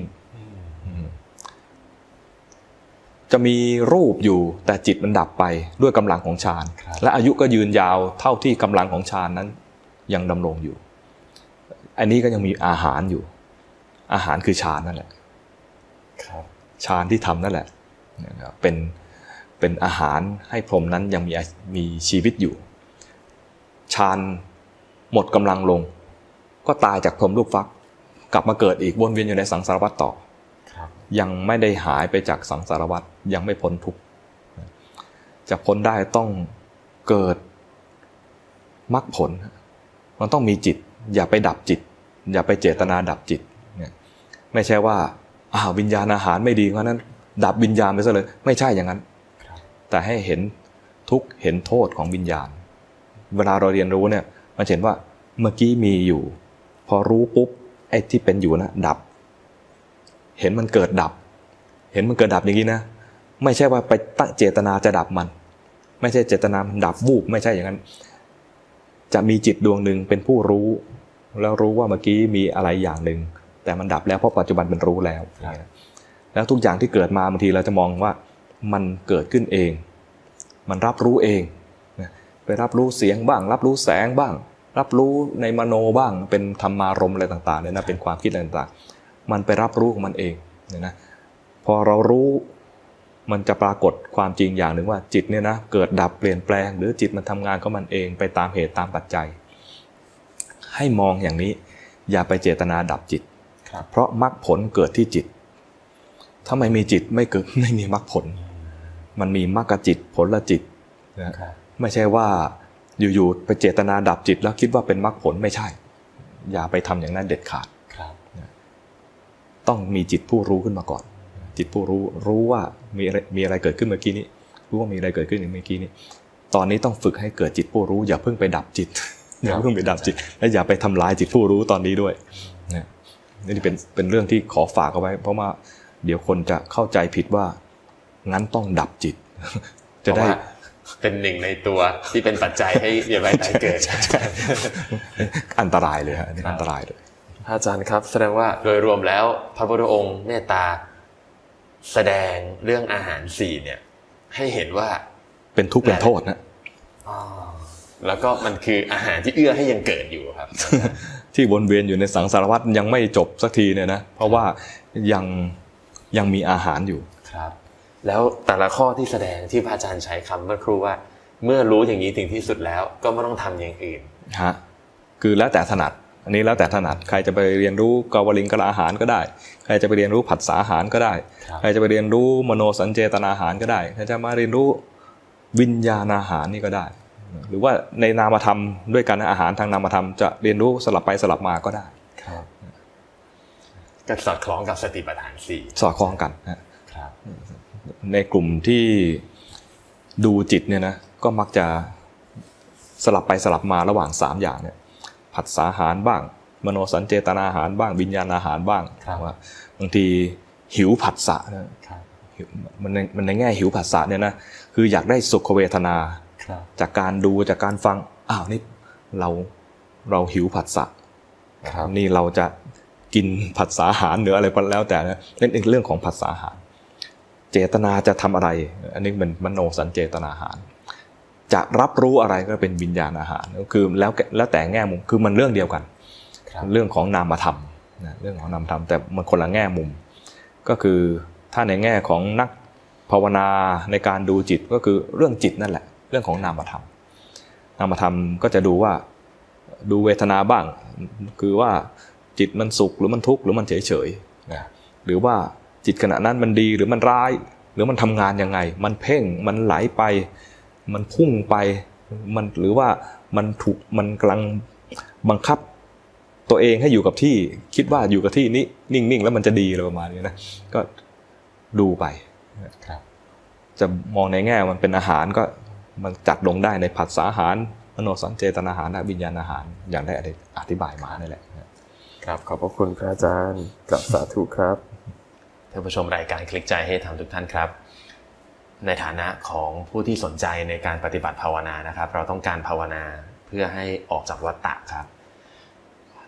B: ๆจะมีรูปอยู่แต่จิตมันดับไปด้วยกำลังของฌานและอายุก็ยืนยาวเท่าที่กำลังของฌานนั้นยังดำรงอยู่อันนี้ก็ยังมีอาหารอยู่อาหารคือฌานนั่นแหละฌานที่ทำนั่นแหละเป็นเป็นอาหารให้พรหมนั้นยังมีมีชีวิตอยู่ฌานหมดกำลังลงก็ตายจากพรหมรูปฟักกลับมาเกิดอีกวนเวียนอยู่ในสังสารวัฏต่อยังไม่ได้หายไปจากสังสารวัฏยังไม่พ้นทุกข์จะพ้นได้ต้องเกิดมรรคผลมันต้องมีจิตอย่าไปดับจิตอย่าไปเจตนาดับจิตเนี่ยไม่ใช่ว่าอ้าววิญญาณอาหารไม่ดีเพราะนั้นดับวิญญาณไปซะเลยไม่ใช่อย่างนั้นแต่ให้เห็นทุกข์เห็นโทษของวิญญาณเวลาเราเรียนรู้เนี่ยมันเห็นว่าเมื่อกี้มีอยู่พอรู้ปุ๊บไอ้ที่เป็นอยู่นะดับเห็นมันเกิดดับเห็นมันเกิดดับอย่างนี้นะไม่ใช่ว่าไปตั้งเจตนาจะดับมันไม่ใช่เจตนามันดับวูบไม่ใช่อย่างนั้นจะมีจิตดวงหนึ่งเป็นผู้รู้แล้วรู้ว่าเมื่อกี้มีอะไรอย่างหนึ่งแต่มันดับแล้วเพราะปัจจุบันเป็นรู้แล้วแล้วทุกอย่างที่เกิดมาบางทีเราจะมองว่ามันเกิดขึ้นเองมันรับรู้เองไปรับรู้เสียงบ้างรับรู้แสงบ้างรับรู้ในมโนบ้างเป็นธรรมารมณ์อะไรต่างๆเนี่ยนะเป็นความคิดอะไรต่างๆมันไปรับรู้ของมันเองเนี่ยนะพอเรารู้มันจะปรากฏความจริงอย่างหนึ่งว่าจิตเนี่ยนะเกิดดับเปลี่ยนแปลงหรือจิตมันทำงานของมันเองไปตามเหตุตามปัจจัยให้มองอย่างนี้อย่าไปเจตนาดับจิตเพราะมรรคผลเกิดที่จิตถ้าไม่มีจิตไม่เกิดไม่มีมรรคผลมันมีมรรคจิตผลจิตนะไม่ใช่ว่าอยู่ๆไปเจตนาดับจิตแล้วคิดว่าเป็นมรรคผลไม่ใช่อย่าไปทำอย่างนั้นเด็ดขาดต้องมีจิตผู้รู้ขึ้นมาก่อนจิตผู้รู้รู้ว่ามีอะไรมีอะไรเกิดขึ้นเมื่อกี้นี้รู้ว่ามีอะไรเกิดขึ้นเมื่อกี้นี้ตอนนี้ต้องฝึกให้เกิดจิตผู้รู้อย่าเพิ่งไปดับจิตอย่าเพิ่งไปดับจิตและอย่าไปทำลายจิตผู้รู้ตอนนี้ด้วยนี่เป็นเป็นเรื่องที่ขอฝากเอาไว้เพราะว่าเดี๋ยวคนจะเข้าใจผิดว่างั้นต้องดับจิตจะได้
A: เป็นหนึ่งในตัวที่เป็นปัจจัยให้เวียนว่ายตายเกิด
B: อันตรายเลยฮะอันตรายเลย
A: อาจารย์ครับแสดงว่าโดยรวมแล้วพระพุทธองค์เมตตาแสดงเรื่องอาหารสี่เนี่ยให้เห็นว่า
B: เป็นทุกข์เป็นโทษนะ
A: อ๋อแล้วก็มันคืออาหารที่เอื้อให้ยังเกิดอยู่ครับ
B: ที่วนเวียนอยู่ในสังสารวัฏยังไม่จบสักทีเนี่ยนะเพราะว่ายังยังมีอาหารอยู่
A: ครับแล้วแต่ละข้อที่แสดงที่พระอาจารย์ใช้คำเมื่อครู่ว่าเมื่อรู้อย่างนี้ถึงที่สุดแล้วก็ไม่ต้องทำอย่างอื่น
B: ฮะคือแล้วแต่ถนัดอันนี้แล้วแต่ถนัดใครจะไปเรียนรู้กวลิงกอาหารก็ได้ใครจะไปเรียนรู้ผัสสะอาหารก็ได้ใครจะไปเรียนรู้มโนสัญเจตนาอาหารก็ได้ใครจะมาเรียนรู้วิญญาณอาหารนี่ก็ได้หรือว่าในนามธรรมด้วยกันอาหารทางนามธรรมจะเรียนรู้สลับไปสลับมาก็ได้
A: ครับก็สอดคล้องกับสติปัฏฐานสี่
B: สอดคล้องกันนะครับในกลุ่มที่ดูจิตเนี่ยนะก็มักจะสลับไปสลับมาระหว่างสามอย่างเนี่ยผัสสะอาหารบ้างมโนสัญเจตนาอาหารบ้างวิญญาณอาหารบ้างว่าบางทีหิวผัสสะนะมันในมันในแง่หิวผัสสะเนี่ยนะคืออยากได้สุขเวทนาจากการดูจากการฟังอ้าวนี่เราเราหิวผัสสะนี่เราจะกินผัสสะอาหารหรืออะไรก็แล้วแต่นะนั่นเป็นเรื่องของผัสสะอาหารเจตนาจะทำอะไรอันนี้เป็นมโนสัญเจตนาอาหารจะรับรู้อะไรก็เป็นวิญญาณอาหารก็คือแล้วแล้วแต่แง่มุมคือมันเรื่องเดียวกันเรื่องของนามธรรมนะเรื่องของนามธรรมแต่มันคนละแง่มุมก็คือถ้าในแง่ของนักภาวนาในการดูจิตก็คือเรื่องจิตนั่นแหละเรื่องของนามธรรมนามธรรมก็จะดูว่าดูเวทนาบ้างคือว่าจิตมันสุขหรือมันทุกข์หรือมันเฉยเฉยนะหรือว่าจิตขณะนั้นมันดีหรือมันร้ายหรือมันทำงานยังไงมันเพ่งมันไหลไปมันพุ่งไปมันหรือว่ามันถูกมันกำลังบังคับตัวเองให้อยู่กับที่คิดว่าอยู่กับที่นี้นิ่งๆแล้วมันจะดีอะไรประมาณนี้นะก็ดูไปจะมองในแง่มันเป็นอาหารก็มันจัดลงได้ในผัสสะอาหารมโนสัญเจตนาอาหารและวิญญาณอาหารอย่างได้อธิบายมานี่แหละ
A: ครับขอบพระคุณพระอาจารย์กับสาธุครับท่านผู้ชมรายการคลิกใจให้ทำทุกท่านครับในฐานะของผู้ที่สนใจในการปฏิบัติภาวนานะครับเราต้องการภาวนาเพื่อให้ออกจากวัฏฏะครับ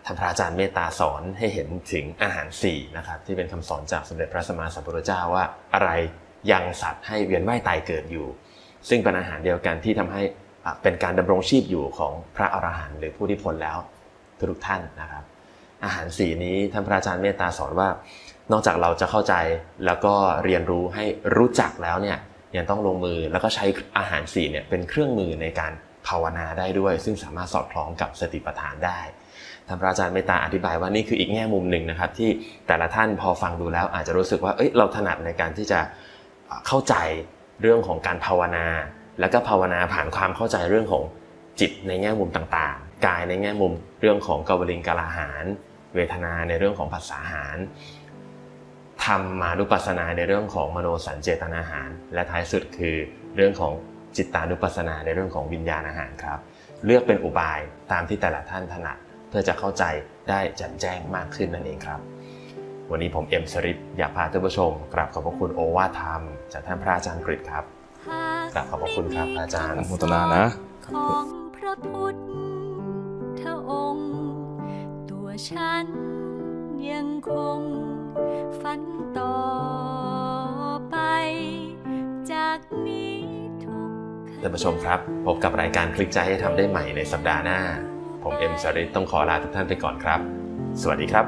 A: ท่านพระอาจารย์เมตตาสอนให้เห็นถึงอาหารสี่นะครับที่เป็นคำสอนจากสมเด็จพระสัมมาสัมพุทธเจ้าว่าอะไรยังสัตว์ให้เวียนว่ายตายเกิดอยู่ซึ่งเป็นอาหารเดียวกันที่ทำให้เป็นการดำรงชีพอยู่ของพระอรหันต์หรือผู้ที่พ้นแล้วทุกท่านนะครับอาหารสี่นี้ท่านพระอาจารย์เมตตาสอนว่านอกจากเราจะเข้าใจแล้วก็เรียนรู้ให้รู้จักแล้วเนี่ยยังต้องลงมือแล้วก็ใช้อาหารสี่เนี่ยเป็นเครื่องมือในการภาวนาได้ด้วยซึ่งสามารถสอดคล้องกับสติปัฏฐานได้ท่านพระอาจารย์เมตตาอธิบายว่านี่คืออีกแง่มุมหนึ่งนะครับที่แต่ละท่านพอฟังดูแล้วอาจจะรู้สึกว่าเอ้ยเราถนัดในการที่จะเข้าใจเรื่องของการภาวนาแล้วก็ภาวนาผ่านความเข้าใจเรื่องของจิตในแง่มุมต่างๆกายในแง่มุมเรื่องของกวลิงกาลาหารเวทนาในเรื่องของผัสสะหารธรรมานุปัสสนาในเรื่องของมโนสัญเจตนาหารและท้ายสุดคือเรื่องของจิตตานุปัสสนาในเรื่องของวิญญาณอาหารครับเลือกเป็นอุบายตามที่แต่ละท่านถนัดเพื่อจะเข้าใจได้แจ่มแจ้งมากขึ้นนั่นเองครับวันนี้ผมเอ็มสริตอยากพาท่านผู้ชมกราบขอบพระคุณโอวาทธรรมจากท่านพระอาจารย์กฤษครับกราบขอบพระคุณครับอาจารย์
B: อนุโมทนานะ
C: ของพระพุทธองค์ตัวฉันยังคงฝันต่อไปจากนี้ทุก
A: ท่านผู้ชมครับพบกับรายการคลิกใจให้ทำได้ใหม่ในสัปดาห์หน้าผมเอ็มสริตต้องขอลาทุกท่านไปก่อนครับสวัสดีครับ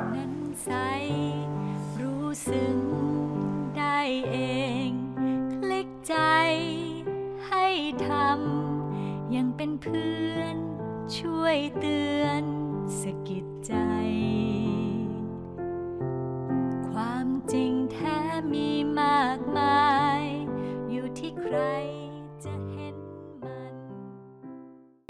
C: รู้สึกได้เองคลิกใจให้ทำยังเป็นเพื่อนช่วยเตือนสะกิด